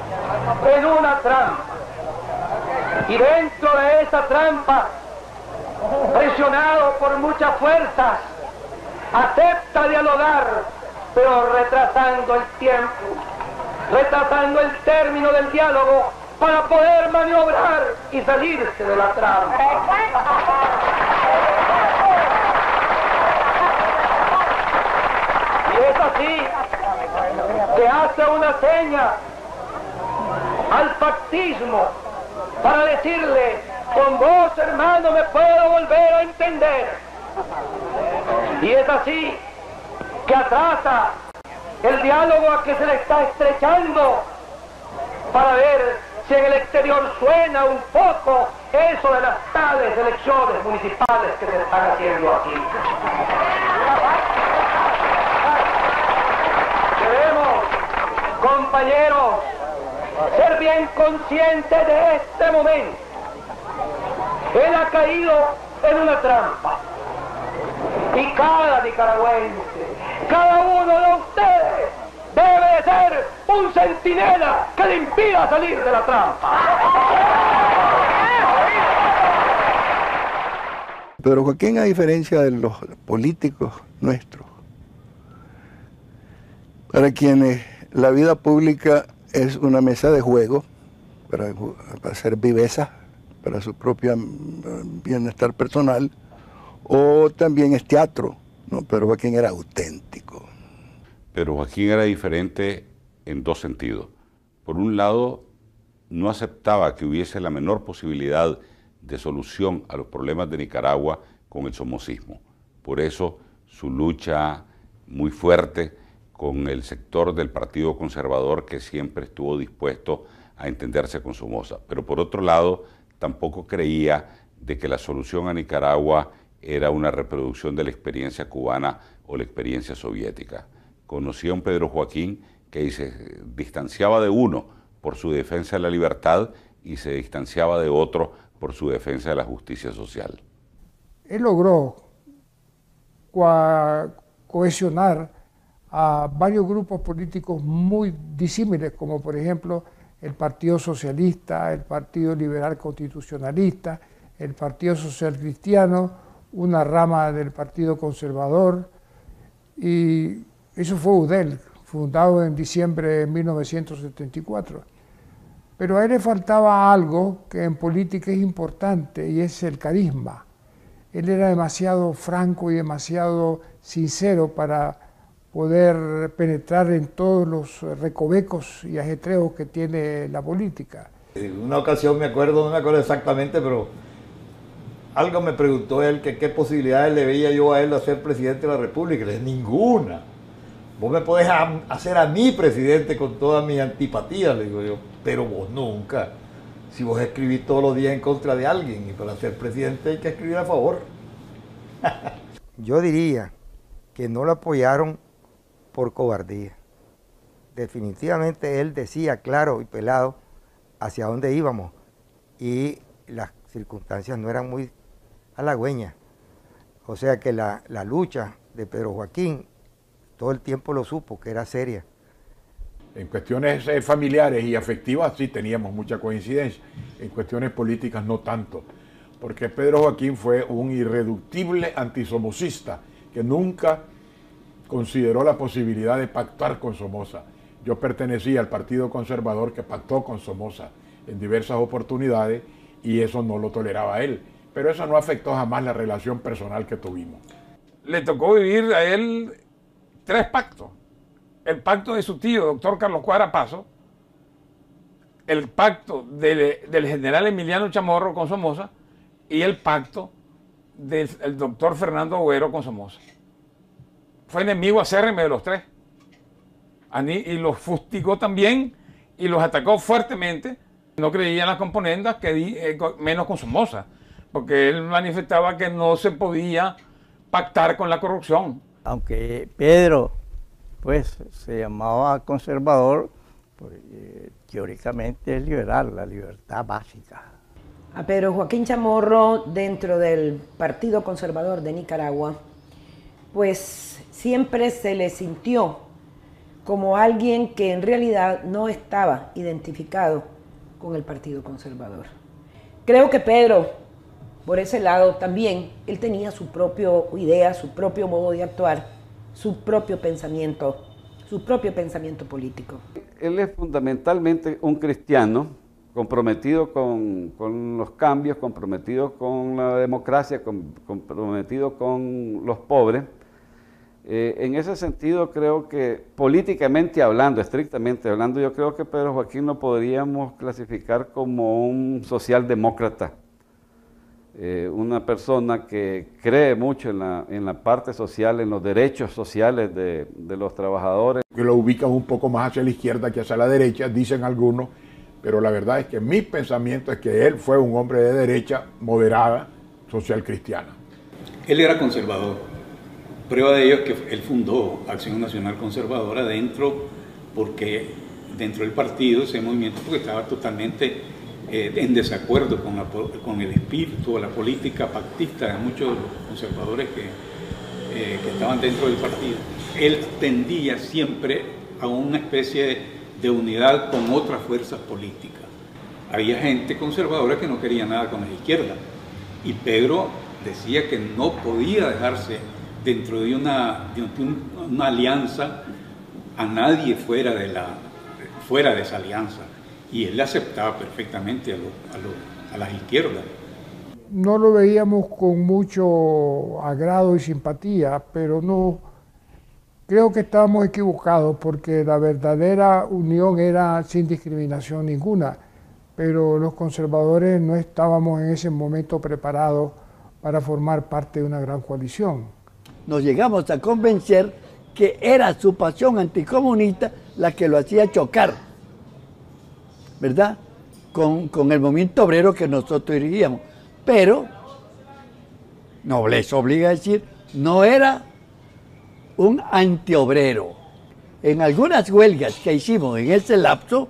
en una trampa, y dentro de esa trampa presionado por muchas fuerzas, acepta dialogar, pero retrasando el tiempo, retrasando el término del diálogo para poder maniobrar y salirse de la trampa. Y es así que hace una seña al pactismo para decirle: con vos, hermano, me puedo volver a entender. Y es así que atrasa el diálogo a que se le está estrechando para ver si en el exterior suena un poco eso de las tales elecciones municipales que se están haciendo aquí. Debemos, compañeros, ser bien conscientes de este momento. Él ha caído en una trampa. Y cada nicaragüense, cada uno de ustedes, debe de ser un centinela que le impida salir de la trampa. Pedro Joaquín, a diferencia de los políticos nuestros, para quienes la vida pública es una mesa de juego, para hacer viveza, para su propio bienestar personal, o también es teatro, ¿no? Pedro Joaquín era auténtico. Pero Joaquín era diferente en dos sentidos. Por un lado, no aceptaba que hubiese la menor posibilidad de solución a los problemas de Nicaragua con el somocismo. Por eso su lucha muy fuerte con el sector del Partido Conservador, que siempre estuvo dispuesto a entenderse con Somoza. Pero por otro lado, tampoco creía de que la solución a Nicaragua era una reproducción de la experiencia cubana o la experiencia soviética. Conocía a un Pedro Joaquín que se distanciaba de uno por su defensa de la libertad y se distanciaba de otro por su defensa de la justicia social. Él logró cohesionar a varios grupos políticos muy disímiles, como por ejemplo el Partido Socialista, el Partido Liberal Constitucionalista, el Partido Social Cristiano, una rama del Partido Conservador, y eso fue UDEL, fundado en diciembre de 1974. Pero a él le faltaba algo que en política es importante, y es el carisma. Él era demasiado franco y demasiado sincero para poder penetrar en todos los recovecos y ajetreos que tiene la política. En una ocasión me acuerdo, no me acuerdo exactamente, pero algo me preguntó él que qué posibilidades le veía yo a él de ser presidente de la República. Le dije, ninguna. Vos me podés hacer a mí presidente con toda mi antipatía, le digo yo, pero vos nunca. Si vos escribís todos los días en contra de alguien, y para ser presidente hay que escribir a favor. Yo diría que no lo apoyaron por cobardía. Definitivamente él decía claro y pelado hacia dónde íbamos, y las circunstancias no eran muy halagüeñas. O sea que la lucha de Pedro Joaquín todo el tiempo lo supo, que era seria. En cuestiones familiares y afectivas sí teníamos mucha coincidencia, en cuestiones políticas no tanto, porque Pedro Joaquín fue un irreductible antisomocista que nunca consideró la posibilidad de pactar con Somoza. Yo pertenecía al Partido Conservador que pactó con Somoza en diversas oportunidades y eso no lo toleraba él, pero eso no afectó jamás la relación personal que tuvimos. Le tocó vivir a él 3 pactos. El pacto de su tío, doctor Carlos Cuadra Paso, el pacto del general Emiliano Chamorro con Somoza y el pacto del doctor Fernando Agüero con Somoza. Fue enemigo acérrimo de los 3. Y los fustigó también y los atacó fuertemente. No creía en las componendas, menos con Somoza, porque él manifestaba que no se podía pactar con la corrupción. Aunque Pedro pues se llamaba conservador, pues, teóricamente es liberal, la libertad básica. A Pedro Joaquín Chamorro, dentro del Partido Conservador de Nicaragua, pues siempre se le sintió como alguien que en realidad no estaba identificado con el Partido Conservador. Creo que Pedro Por ese lado también él tenía su propia idea, su propio modo de actuar, su propio pensamiento político. Él es fundamentalmente un cristiano comprometido con los cambios, comprometido con la democracia, comprometido con los pobres. En ese sentido creo que políticamente hablando, estrictamente hablando, yo creo que Pedro Joaquín lo podríamos clasificar como un socialdemócrata. Una persona que cree mucho en la parte social, en los derechos sociales de los trabajadores. Que lo ubican un poco más hacia la izquierda que hacia la derecha, dicen algunos, pero la verdad es que mi pensamiento es que él fue un hombre de derecha moderada, social cristiana. Él era conservador. Prueba de ello es que él fundó Acción Nacional Conservadora porque dentro del partido, ese movimiento, porque estaba totalmente en desacuerdo con el espíritu o la política pactista de muchos de los conservadores que estaban dentro del partido. Él tendía siempre a una especie de unidad con otras fuerzas políticas. Había gente conservadora que no quería nada con la izquierda, y Pedro decía que no podía dejarse dentro de una alianza a nadie fuera de esa alianza, y él aceptaba perfectamente a las izquierdas. No lo veíamos con mucho agrado y simpatía, pero no creo que estábamos equivocados, porque la verdadera unión era sin discriminación ninguna, pero los conservadores no estábamos en ese momento preparados para formar parte de una gran coalición. Nos llegamos a convencer que era su pasión anticomunista la que lo hacía chocar, ¿verdad?, con el movimiento obrero que nosotros dirigíamos. Pero, no les obliga a decir, no era un antiobrero. En algunas huelgas que hicimos en ese lapso,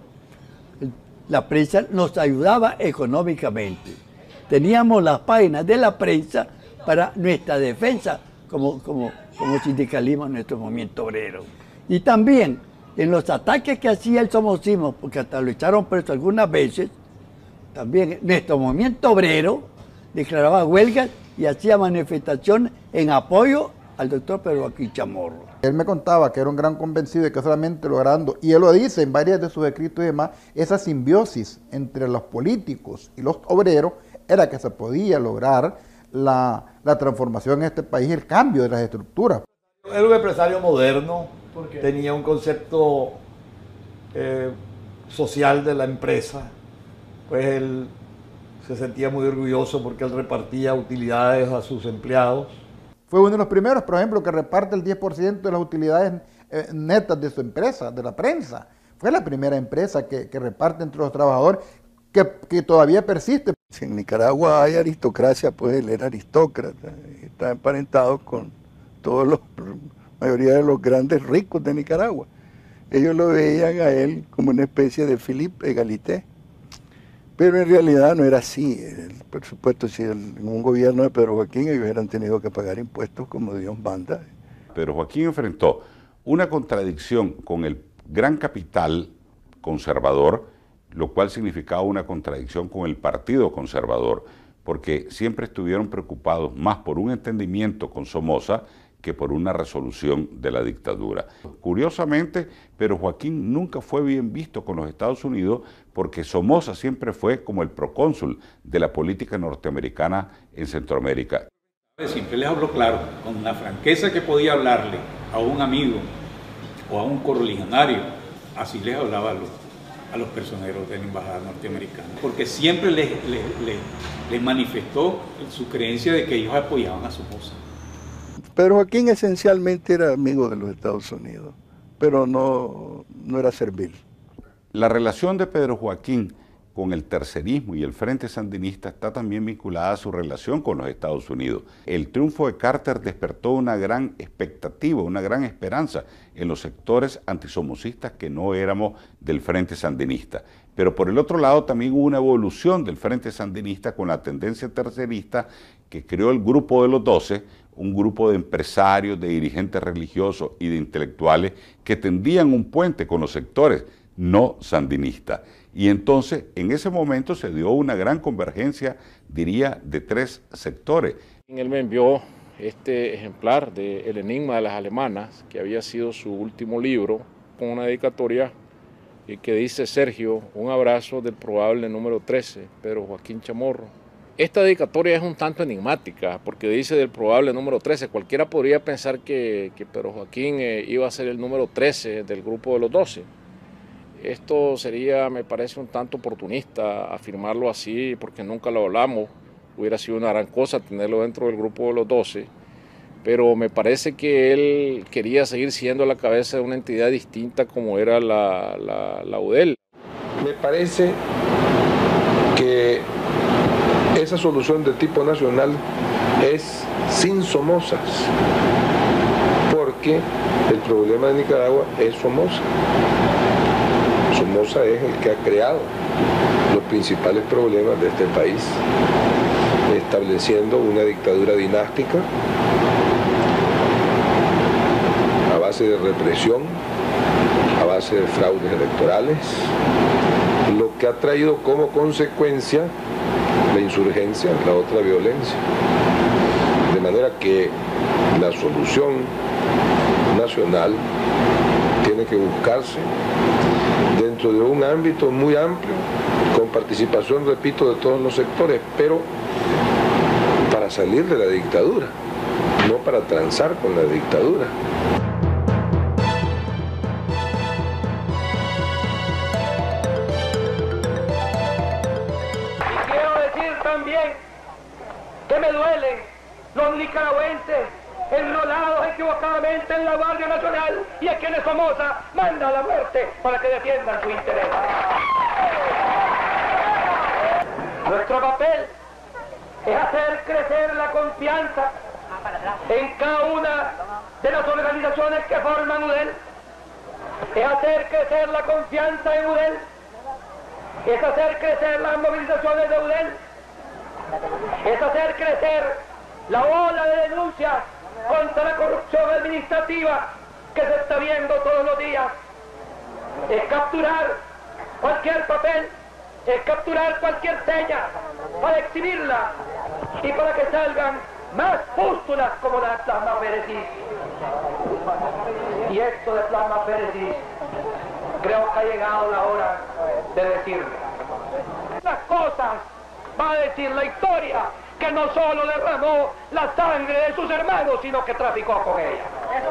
la prensa nos ayudaba económicamente. Teníamos las páginas de la prensa para nuestra defensa como sindicalismo en nuestro movimiento obrero. Y también en los ataques que hacía el somocismo, porque hasta lo echaron preso algunas veces, también nuestro movimiento obrero declaraba huelgas y hacía manifestaciones en apoyo al doctor Pedro Joaquín Chamorro. Él me contaba que era un gran convencido de que solamente logrando, y él lo dice en varios de sus escritos y demás, esa simbiosis entre los políticos y los obreros era que se podía lograr la transformación en este país, el cambio de las estructuras. Era un empresario moderno, tenía un concepto social de la empresa, pues él se sentía muy orgulloso porque él repartía utilidades a sus empleados. Fue uno de los primeros, por ejemplo, que reparte el 10% de las utilidades netas de su empresa, de la prensa. Fue la primera empresa que reparte entre los trabajadores, que todavía persiste. Si en Nicaragua hay aristocracia, pues él era aristócrata, está emparentado con todos la mayoría de los grandes ricos de Nicaragua. Ellos lo veían a él como una especie de Philippe Egalité, pero en realidad no era así. Por supuesto, si en un gobierno de Pedro Joaquín ellos hubieran tenido que pagar impuestos como Dios manda. Pedro Joaquín enfrentó una contradicción con el gran capital conservador, lo cual significaba una contradicción con el Partido Conservador, porque siempre estuvieron preocupados más por un entendimiento con Somoza que por una resolución de la dictadura. Curiosamente, Pedro Joaquín nunca fue bien visto con los Estados Unidos porque Somoza siempre fue como el procónsul de la política norteamericana en Centroamérica. Siempre les habló claro, con la franqueza que podía hablarle a un amigo o a un correligionario, así les hablaba a los personeros de la embajada norteamericana, porque siempre les manifestó su creencia de que ellos apoyaban a Somoza. Pedro Joaquín esencialmente era amigo de los Estados Unidos, pero no era servil. La relación de Pedro Joaquín con el tercerismo y el Frente Sandinista está también vinculada a su relación con los Estados Unidos. El triunfo de Carter despertó una gran expectativa, una gran esperanza en los sectores antisomocistas que no éramos del Frente Sandinista. Pero por el otro lado también hubo una evolución del Frente Sandinista con la tendencia tercerista que creó el Grupo de los 12, un grupo de empresarios, de dirigentes religiosos y de intelectuales que tendían un puente con los sectores no sandinistas. Y entonces, en ese momento se dio una gran convergencia, diría, de tres sectores. Él me envió este ejemplar de El enigma de las alemanas, que había sido su último libro, con una dedicatoria que dice: Sergio, un abrazo del probable número 13, Pedro Joaquín Chamorro. Esta dedicatoria es un tanto enigmática, porque dice del probable número 13. Cualquiera podría pensar que Pedro Joaquín iba a ser el número 13 del grupo de los 12. Esto sería, me parece, un tanto oportunista afirmarlo así, porque nunca lo hablamos. Hubiera sido una gran cosa tenerlo dentro del grupo de los 12, pero me parece que él quería seguir siendo la cabeza de una entidad distinta como era la UDEL. Me parece que esa solución de tipo nacional es sin Somozas, porque el problema de Nicaragua es Somoza. Somoza es el que ha creado los principales problemas de este país, estableciendo una dictadura dinástica a base de represión, a base de fraudes electorales, lo que ha traído como consecuencia la insurgencia, la otra violencia. De manera que la solución nacional tiene que buscarse dentro de un ámbito muy amplio, con participación, repito, de todos los sectores, pero para salir de la dictadura, no para transar con la dictadura. Y quiero decir también que me duelen los nicaragüenses enrolados equivocadamente en la Guardia Nacional y a quienes Somoza manda a la muerte para que defiendan su interés. Nuestro papel es hacer crecer la confianza en cada una de las organizaciones que forman UDEL, es hacer crecer la confianza en UDEL, es hacer crecer las movilizaciones de UDEL, es hacer crecer la ola de denuncias contra la corrupción administrativa que se está viendo todos los días, es capturar cualquier papel, es capturar cualquier seña para exhibirla y para que salgan más pústulas como la de Plasma Féresis. Y esto de Plasma Féresis, creo que ha llegado la hora de decirlo. Las cosas va a decir la historia, que no solo derramó la sangre de sus hermanos, sino que traficó con ella.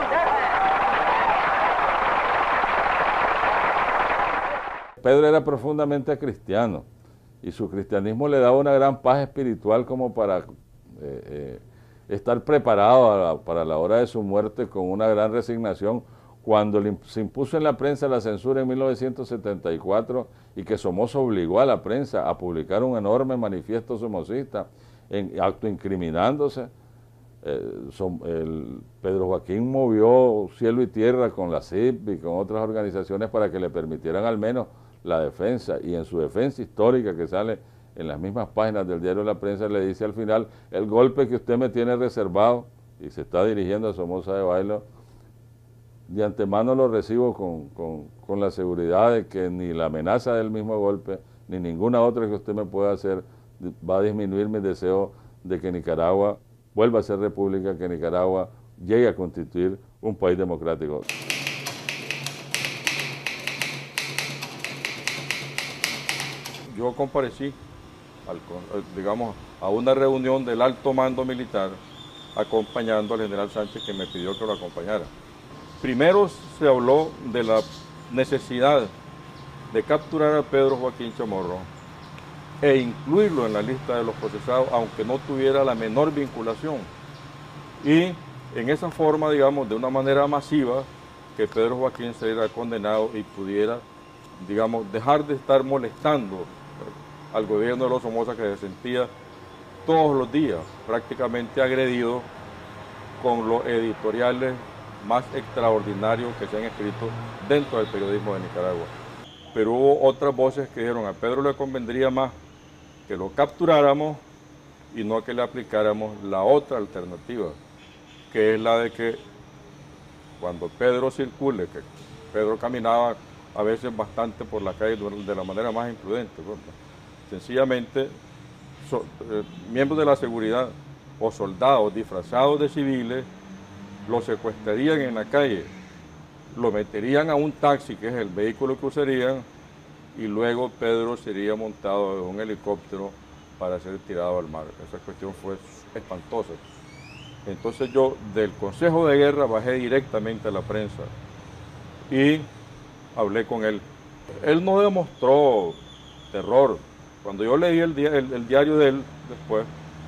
Pedro era profundamente cristiano y su cristianismo le daba una gran paz espiritual como para estar preparado para la hora de su muerte con una gran resignación cuando se impuso en la prensa la censura en 1974 y que Somoza obligó a la prensa a publicar un enorme manifiesto somocista autoincriminándose. Pedro Joaquín movió cielo y tierra con la CIP y con otras organizaciones para que le permitieran al menos la defensa, y en su defensa histórica que sale en las mismas páginas del diario La Prensa le dice al final: el golpe que usted me tiene reservado, y se está dirigiendo a Somoza de Bailo, de antemano lo recibo con la seguridad de que ni la amenaza del mismo golpe ni ninguna otra que usted me pueda hacer va a disminuir mi deseo de que Nicaragua vuelva a ser república, que Nicaragua llegue a constituir un país democrático. Yo comparecí, digamos, a una reunión del alto mando militar acompañando al general Sánchez, que me pidió que lo acompañara. Primero se habló de la necesidad de capturar a Pedro Joaquín Chamorro e incluirlo en la lista de los procesados, aunque no tuviera la menor vinculación. Y en esa forma, digamos, de una manera masiva, que Pedro Joaquín sería condenado y pudiera, digamos, dejar de estar molestando al gobierno de los Somoza, que se sentía todos los días prácticamente agredido con los editoriales más extraordinarios que se han escrito dentro del periodismo de Nicaragua. Pero hubo otras voces que dijeron: a Pedro le convendría más que lo capturáramos y no que le aplicáramos la otra alternativa, que es la de que cuando Pedro circule, que Pedro caminaba a veces bastante por la calle de la manera más imprudente, ¿verdad? Sencillamente, miembros de la seguridad o soldados disfrazados de civiles lo secuestrarían en la calle, lo meterían a un taxi, que es el vehículo que usarían, y luego Pedro sería montado en un helicóptero para ser tirado al mar. Esa cuestión fue espantosa. Entonces yo del Consejo de Guerra bajé directamente a la prensa y hablé con él. Él no demostró terror. Cuando yo leí el diario de él después,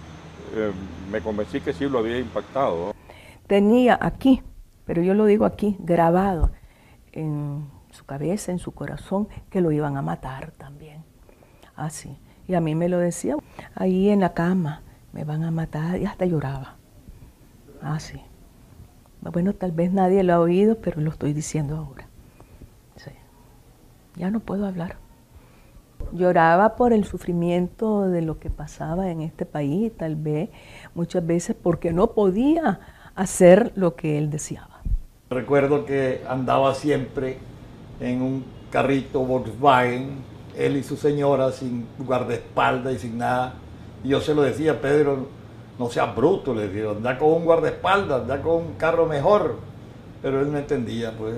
me convencí que sí lo había impactado. Tenía aquí, pero yo lo digo aquí, grabado en su cabeza, en su corazón, que lo iban a matar también. Así. Y a mí me lo decía, ahí en la cama, me van a matar, y hasta lloraba. Así. Bueno, tal vez nadie lo ha oído, pero lo estoy diciendo ahora. Sí. Ya no puedo hablar. Lloraba por el sufrimiento de lo que pasaba en este país, tal vez, muchas veces porque no podía hacer lo que él deseaba. Recuerdo que andaba siempre en un carrito Volkswagen, él y su señora, sin guardaespaldas y sin nada. Y yo se lo decía, Pedro, no seas bruto, le digo, anda con un guardaespaldas, anda con un carro mejor. Pero él no entendía, pues.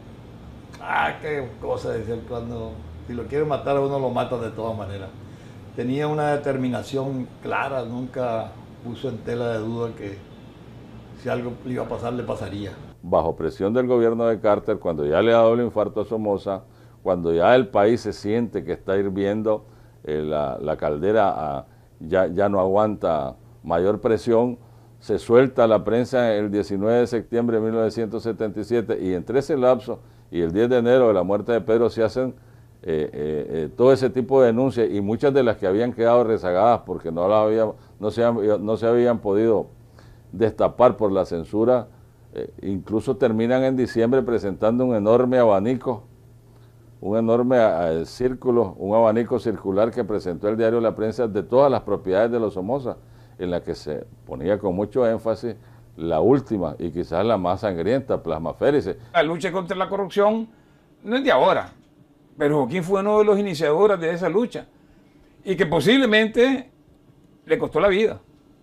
Qué cosa, decía él, cuando si lo quiere matar a uno lo mata de todas maneras. Tenía una determinación clara, nunca puso en tela de duda que si algo le iba a pasar, le pasaría. Bajo presión del gobierno de Carter, cuando ya le ha dado el infarto a Somoza, cuando ya el país se siente que está hirviendo, la caldera ya no aguanta mayor presión, se suelta la prensa el 19 de septiembre de 1977 y entre ese lapso y el 10 de enero de la muerte de Pedro se hacen todo ese tipo de denuncias y muchas de las que habían quedado rezagadas porque no se habían podido destapar por la censura, incluso terminan en diciembre presentando un enorme abanico, un enorme círculo, un abanico circular que presentó el diario La Prensa de todas las propiedades de los Somoza, en la que se ponía con mucho énfasis la última y quizás la más sangrienta, Plasmaféresis. La lucha contra la corrupción no es de ahora, pero Joaquín fue uno de los iniciadores de esa lucha y que posiblemente le costó la vida,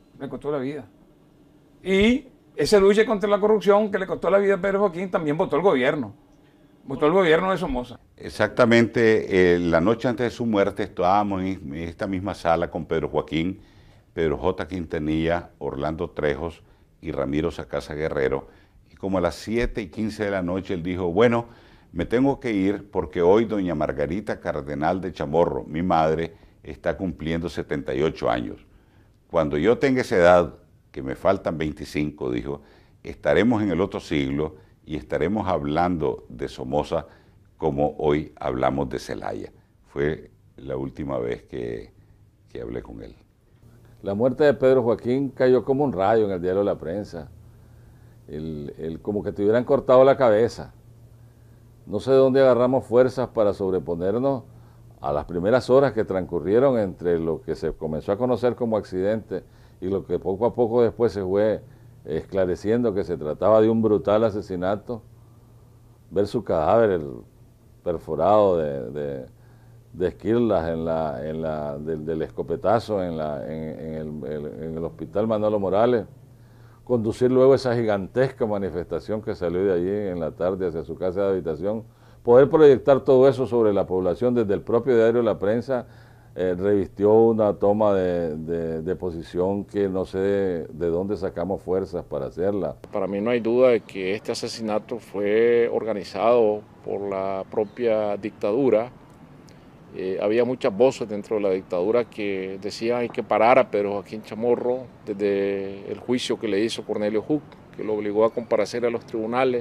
Y esa lucha contra la corrupción que le costó la vida a Pedro Joaquín también votó el gobierno de Somoza. Exactamente, la noche antes de su muerte estábamos en esta misma sala con Pedro Joaquín, Pedro J. Quintanilla, Orlando Trejos y Ramiro Sacasa Guerrero. Y como a las 7:15 de la noche él dijo, bueno, me tengo que ir porque hoy doña Margarita Cardenal de Chamorro, mi madre, está cumpliendo 78 años. Cuando yo tenga esa edad, que me faltan 25, dijo, estaremos en el otro siglo y estaremos hablando de Somoza como hoy hablamos de Zelaya. Fue la última vez que hablé con él. La muerte de Pedro Joaquín cayó como un rayo en el diario La Prensa. Como que te hubieran cortado la cabeza. No sé de dónde agarramos fuerzas para sobreponernos a las primeras horas que transcurrieron entre lo que se comenzó a conocer como accidente y lo que poco a poco después se fue esclareciendo que se trataba de un brutal asesinato. Ver su cadáver perforado de esquirlas del escopetazo en el hospital Manolo Morales, conducir luego esa gigantesca manifestación que salió de allí en la tarde hacia su casa de habitación, poder proyectar todo eso sobre la población desde el propio diario La Prensa, revistió una toma de posición que no sé de dónde sacamos fuerzas para hacerla. Para mí no hay duda de que este asesinato fue organizado por la propia dictadura. Había muchas voces dentro de la dictadura que decían hay que parar a Pedro Joaquín Chamorro desde el juicio que le hizo Cornelio Huck, que lo obligó a comparecer a los tribunales,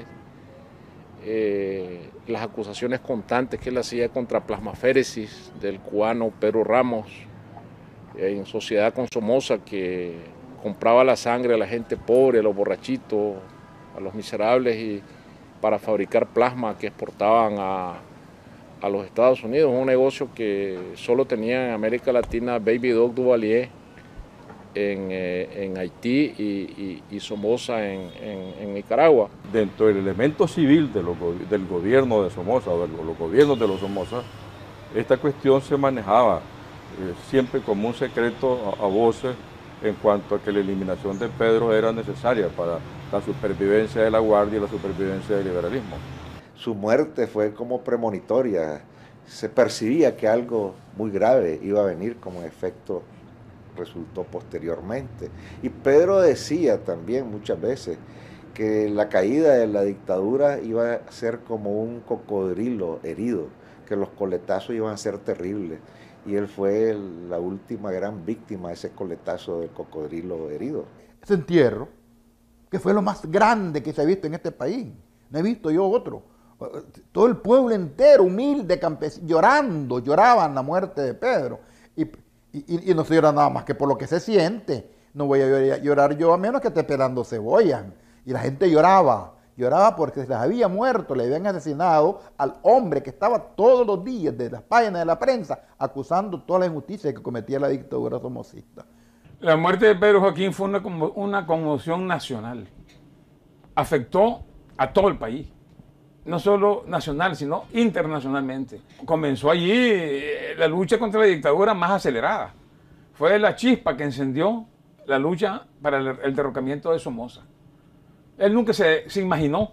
las acusaciones constantes que él hacía contra Plasmaféresis del cubano Pedro Ramos, en sociedad con Somoza, que compraba la sangre a la gente pobre, a los borrachitos, a los miserables, y para fabricar plasma que exportaban a los Estados Unidos, un negocio que solo tenía en América Latina Baby Doc Duvalier, en Haití y Somoza en Nicaragua. Dentro del elemento civil del gobierno de Somoza, o de los gobiernos de los Somoza, esta cuestión se manejaba siempre como un secreto a voces en cuanto a que la eliminación de Pedro era necesaria para la supervivencia de la Guardia y la supervivencia del liberalismo. Su muerte fue como premonitoria, se percibía que algo muy grave iba a venir como efecto, resultó posteriormente. Y Pedro decía también muchas veces que la caída de la dictadura iba a ser como un cocodrilo herido, que los coletazos iban a ser terribles. Y él fue la última gran víctima de ese coletazo del cocodrilo herido. Ese entierro, que fue lo más grande que se ha visto en este país, no he visto yo otro. Todo el pueblo entero, humilde, campesino, lloraban la muerte de Pedro. Y no se llora nada más que por lo que se siente. No voy a llorar yo a menos que esté pelando cebollas. Y la gente lloraba porque se les había muerto, le habían asesinado al hombre que estaba todos los días de las páginas de la prensa acusando toda la injusticia que cometía la dictadura somocista. La muerte de Pedro Joaquín fue una conmoción nacional. Afectó a todo el país. No solo nacional, sino internacionalmente. Comenzó allí la lucha contra la dictadura más acelerada. Fue la chispa que encendió la lucha para el derrocamiento de Somoza. Él nunca se imaginó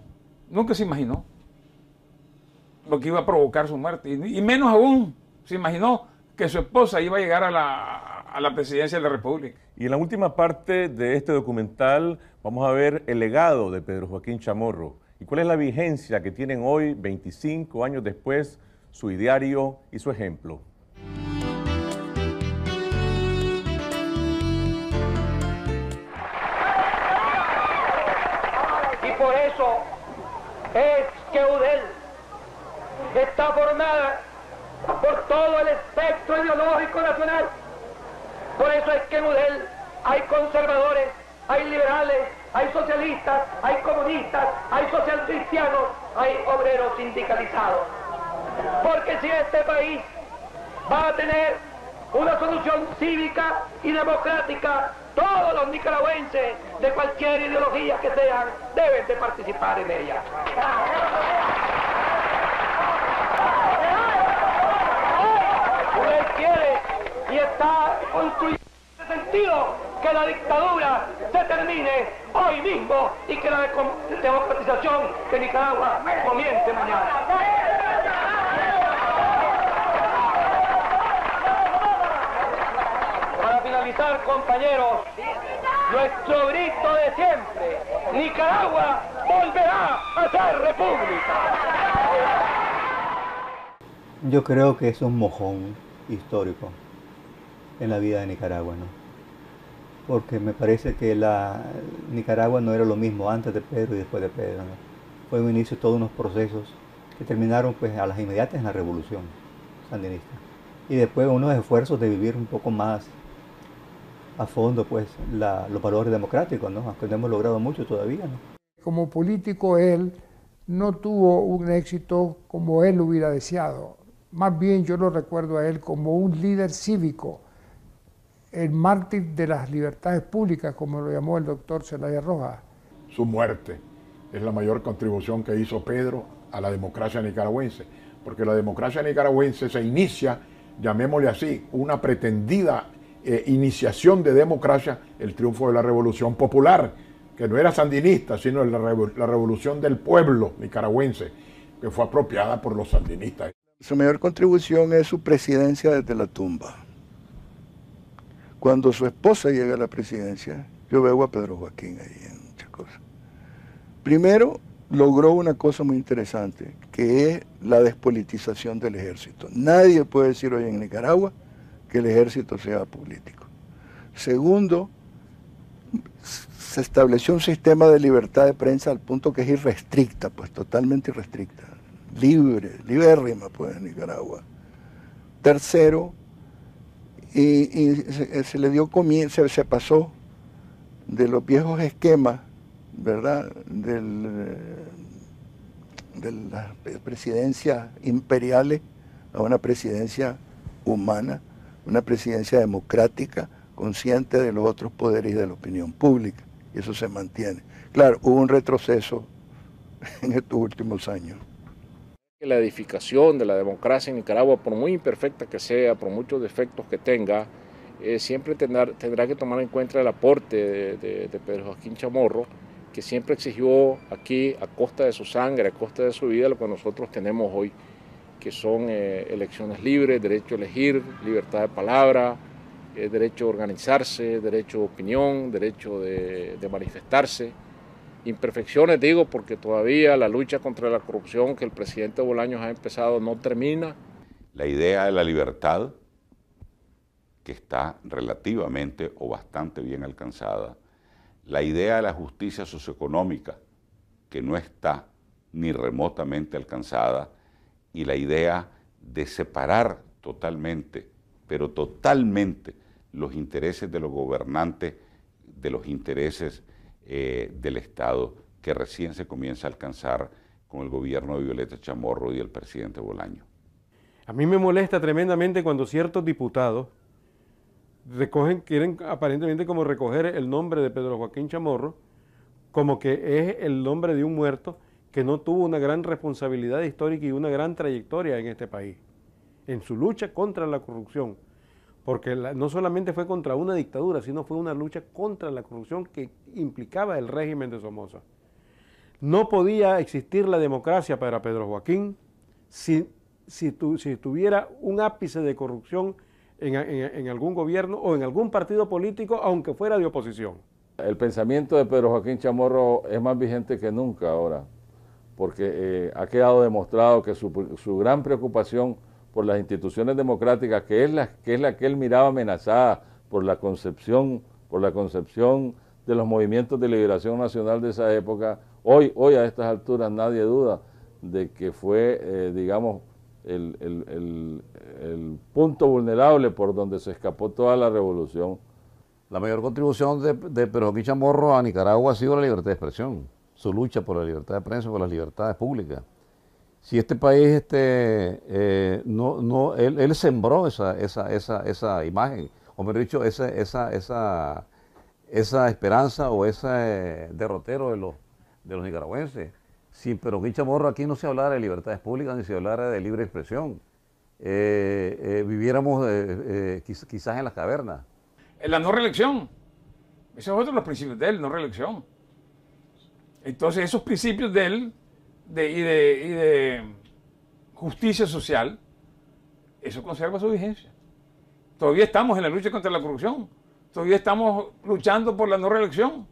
lo que iba a provocar su muerte. Y menos aún se imaginó que su esposa iba a llegar a la presidencia de la República. Y en la última parte de este documental vamos a ver el legado de Pedro Joaquín Chamorro. ¿Y cuál es la vigencia que tienen hoy, 25 años después, su ideario y su ejemplo? Y por eso es que UDEL está formada por todo el espectro ideológico nacional. Por eso es que en UDEL hay conservadores, hay liberales, hay socialistas, hay comunistas, hay socialcristianos, hay obreros sindicalizados. Porque si este país va a tener una solución cívica y democrática, todos los nicaragüenses de cualquier ideología que sean deben de participar en ella. Usted quiere y está construyendo en ese sentido que la dictadura se termine hoy mismo y que la democratización de Nicaragua comience mañana. Para finalizar, compañeros, nuestro grito de siempre: Nicaragua volverá a ser república. Yo creo que es un mojón histórico en la vida de Nicaragua, ¿no? Porque me parece que Nicaragua no era lo mismo antes de Pedro y después de Pedro, ¿no? Fue un inicio de todos unos procesos que terminaron pues a las inmediatas en la revolución sandinista. Y después unos esfuerzos de vivir un poco más a fondo pues los valores democráticos, ¿no? Aunque no hemos logrado mucho todavía, ¿no? Como político él no tuvo un éxito como él hubiera deseado. Más bien yo lo recuerdo a él como un líder cívico, el mártir de las libertades públicas, como lo llamó el doctor Zelaya Rojas. Su muerte es la mayor contribución que hizo Pedro a la democracia nicaragüense, porque la democracia nicaragüense se inicia, llamémosle así, una pretendida iniciación de democracia, el triunfo de la Revolución Popular, que no era sandinista, sino la revolución del pueblo nicaragüense, que fue apropiada por los sandinistas. Su mayor contribución es su presidencia desde la tumba. Cuando su esposa llega a la presidencia, yo veo a Pedro Joaquín ahí en muchas cosas. Primero, logró una cosa muy interesante, que es la despolitización del ejército. Nadie puede decir hoy en Nicaragua que el ejército sea político. Segundo, se estableció un sistema de libertad de prensa al punto que es irrestricta, pues totalmente irrestricta, libre, libérrima pues en Nicaragua. Tercero, y se le dio comienzo, se pasó de los viejos esquemas, ¿verdad?, de las presidencias imperiales a una presidencia humana, una presidencia democrática, consciente de los otros poderes y de la opinión pública, y eso se mantiene. Claro, hubo un retroceso en estos últimos años. La edificación de la democracia en Nicaragua, por muy imperfecta que sea, por muchos defectos que tenga, siempre tendrá que tomar en cuenta el aporte de Pedro Joaquín Chamorro, que siempre exigió aquí, a costa de su sangre, a costa de su vida, lo que nosotros tenemos hoy, que son elecciones libres, derecho a elegir, libertad de palabra, derecho a organizarse, derecho a opinión, derecho de manifestarse. Imperfecciones, digo, porque todavía la lucha contra la corrupción que el presidente Bolaños ha empezado no termina. La idea de la libertad, que está relativamente o bastante bien alcanzada. La idea de la justicia socioeconómica, que no está ni remotamente alcanzada. Y la idea de separar totalmente, pero totalmente, los intereses de los gobernantes de los intereses del Estado, que recién se comienza a alcanzar con el gobierno de Violeta Chamorro y el presidente Bolaños. A mí me molesta tremendamente cuando ciertos diputados quieren aparentemente como recoger el nombre de Pedro Joaquín Chamorro como que es el nombre de un muerto que no tuvo una gran responsabilidad histórica y una gran trayectoria en este país, en su lucha contra la corrupción, porque no solamente fue contra una dictadura, sino fue una lucha contra la corrupción que implicaba el régimen de Somoza. No podía existir la democracia para Pedro Joaquín si tuviera un ápice de corrupción en algún gobierno o en algún partido político, aunque fuera de oposición. El pensamiento de Pedro Joaquín Chamorro es más vigente que nunca ahora, porque ha quedado demostrado que su gran preocupación por las instituciones democráticas, que es la que él miraba amenazada por la concepción de los movimientos de liberación nacional de esa época, hoy a estas alturas nadie duda de que fue, digamos, el punto vulnerable por donde se escapó toda la revolución. La mayor contribución de Pedro Joaquín Chamorro a Nicaragua ha sido la libertad de expresión, su lucha por la libertad de prensa, por las libertades públicas. Si este país, él sembró esa imagen, o mejor dicho, esa esperanza o ese derrotero de los nicaragüenses. Sin Pedro Joaquín Chamorro aquí no se hablara de libertades públicas ni se hablara de libre expresión. Viviéramos quizás en las cavernas. La no reelección. Esos son otros de los principios de él, no reelección. Entonces esos principios de él y de justicia social, eso conserva su vigencia. Todavía estamos en la lucha contra la corrupción. Todavía estamos luchando por la no reelección.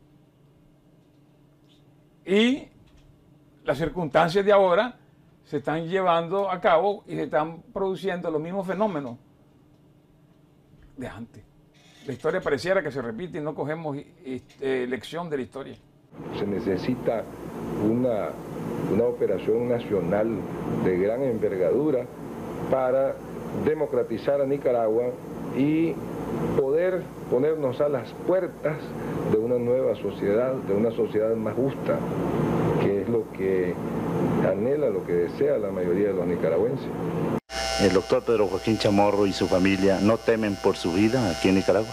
Y las circunstancias de ahora se están llevando a cabo y se están produciendo los mismos fenómenos de antes. La historia pareciera que se repite y no cogemos lección de la historia. Se necesita una operación nacional de gran envergadura para democratizar a Nicaragua y poder ponernos a las puertas de una nueva sociedad, de una sociedad más justa, que es lo que anhela, lo que desea la mayoría de los nicaragüenses. El doctor Pedro Joaquín Chamorro y su familia no temen por su vida aquí en Nicaragua.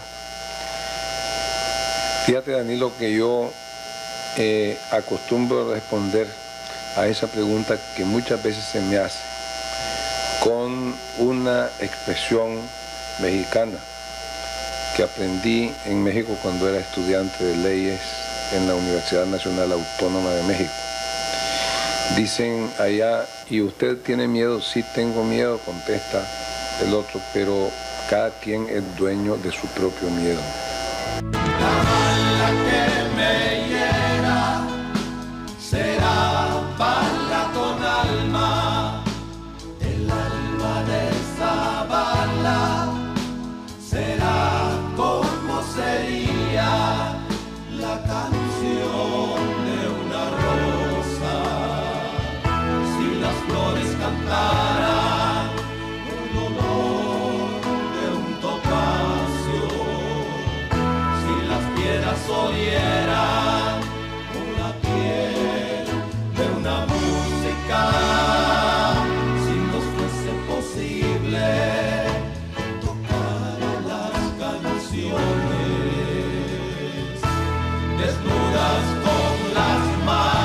Fíjate, Danilo, que yo acostumbro a responder a esa pregunta que muchas veces se me hace con una expresión mexicana que aprendí en México cuando era estudiante de leyes en la Universidad Nacional Autónoma de México. Dicen allá, ¿y usted tiene miedo? Sí, tengo miedo, contesta el otro, pero cada quien es dueño de su propio miedo. La bala que me hiera será bala con alma. El alma de esa bala será como sería la canción de una rosa. Si las flores cantaran el olor de un topacio, si las piedras desnudas con las manos.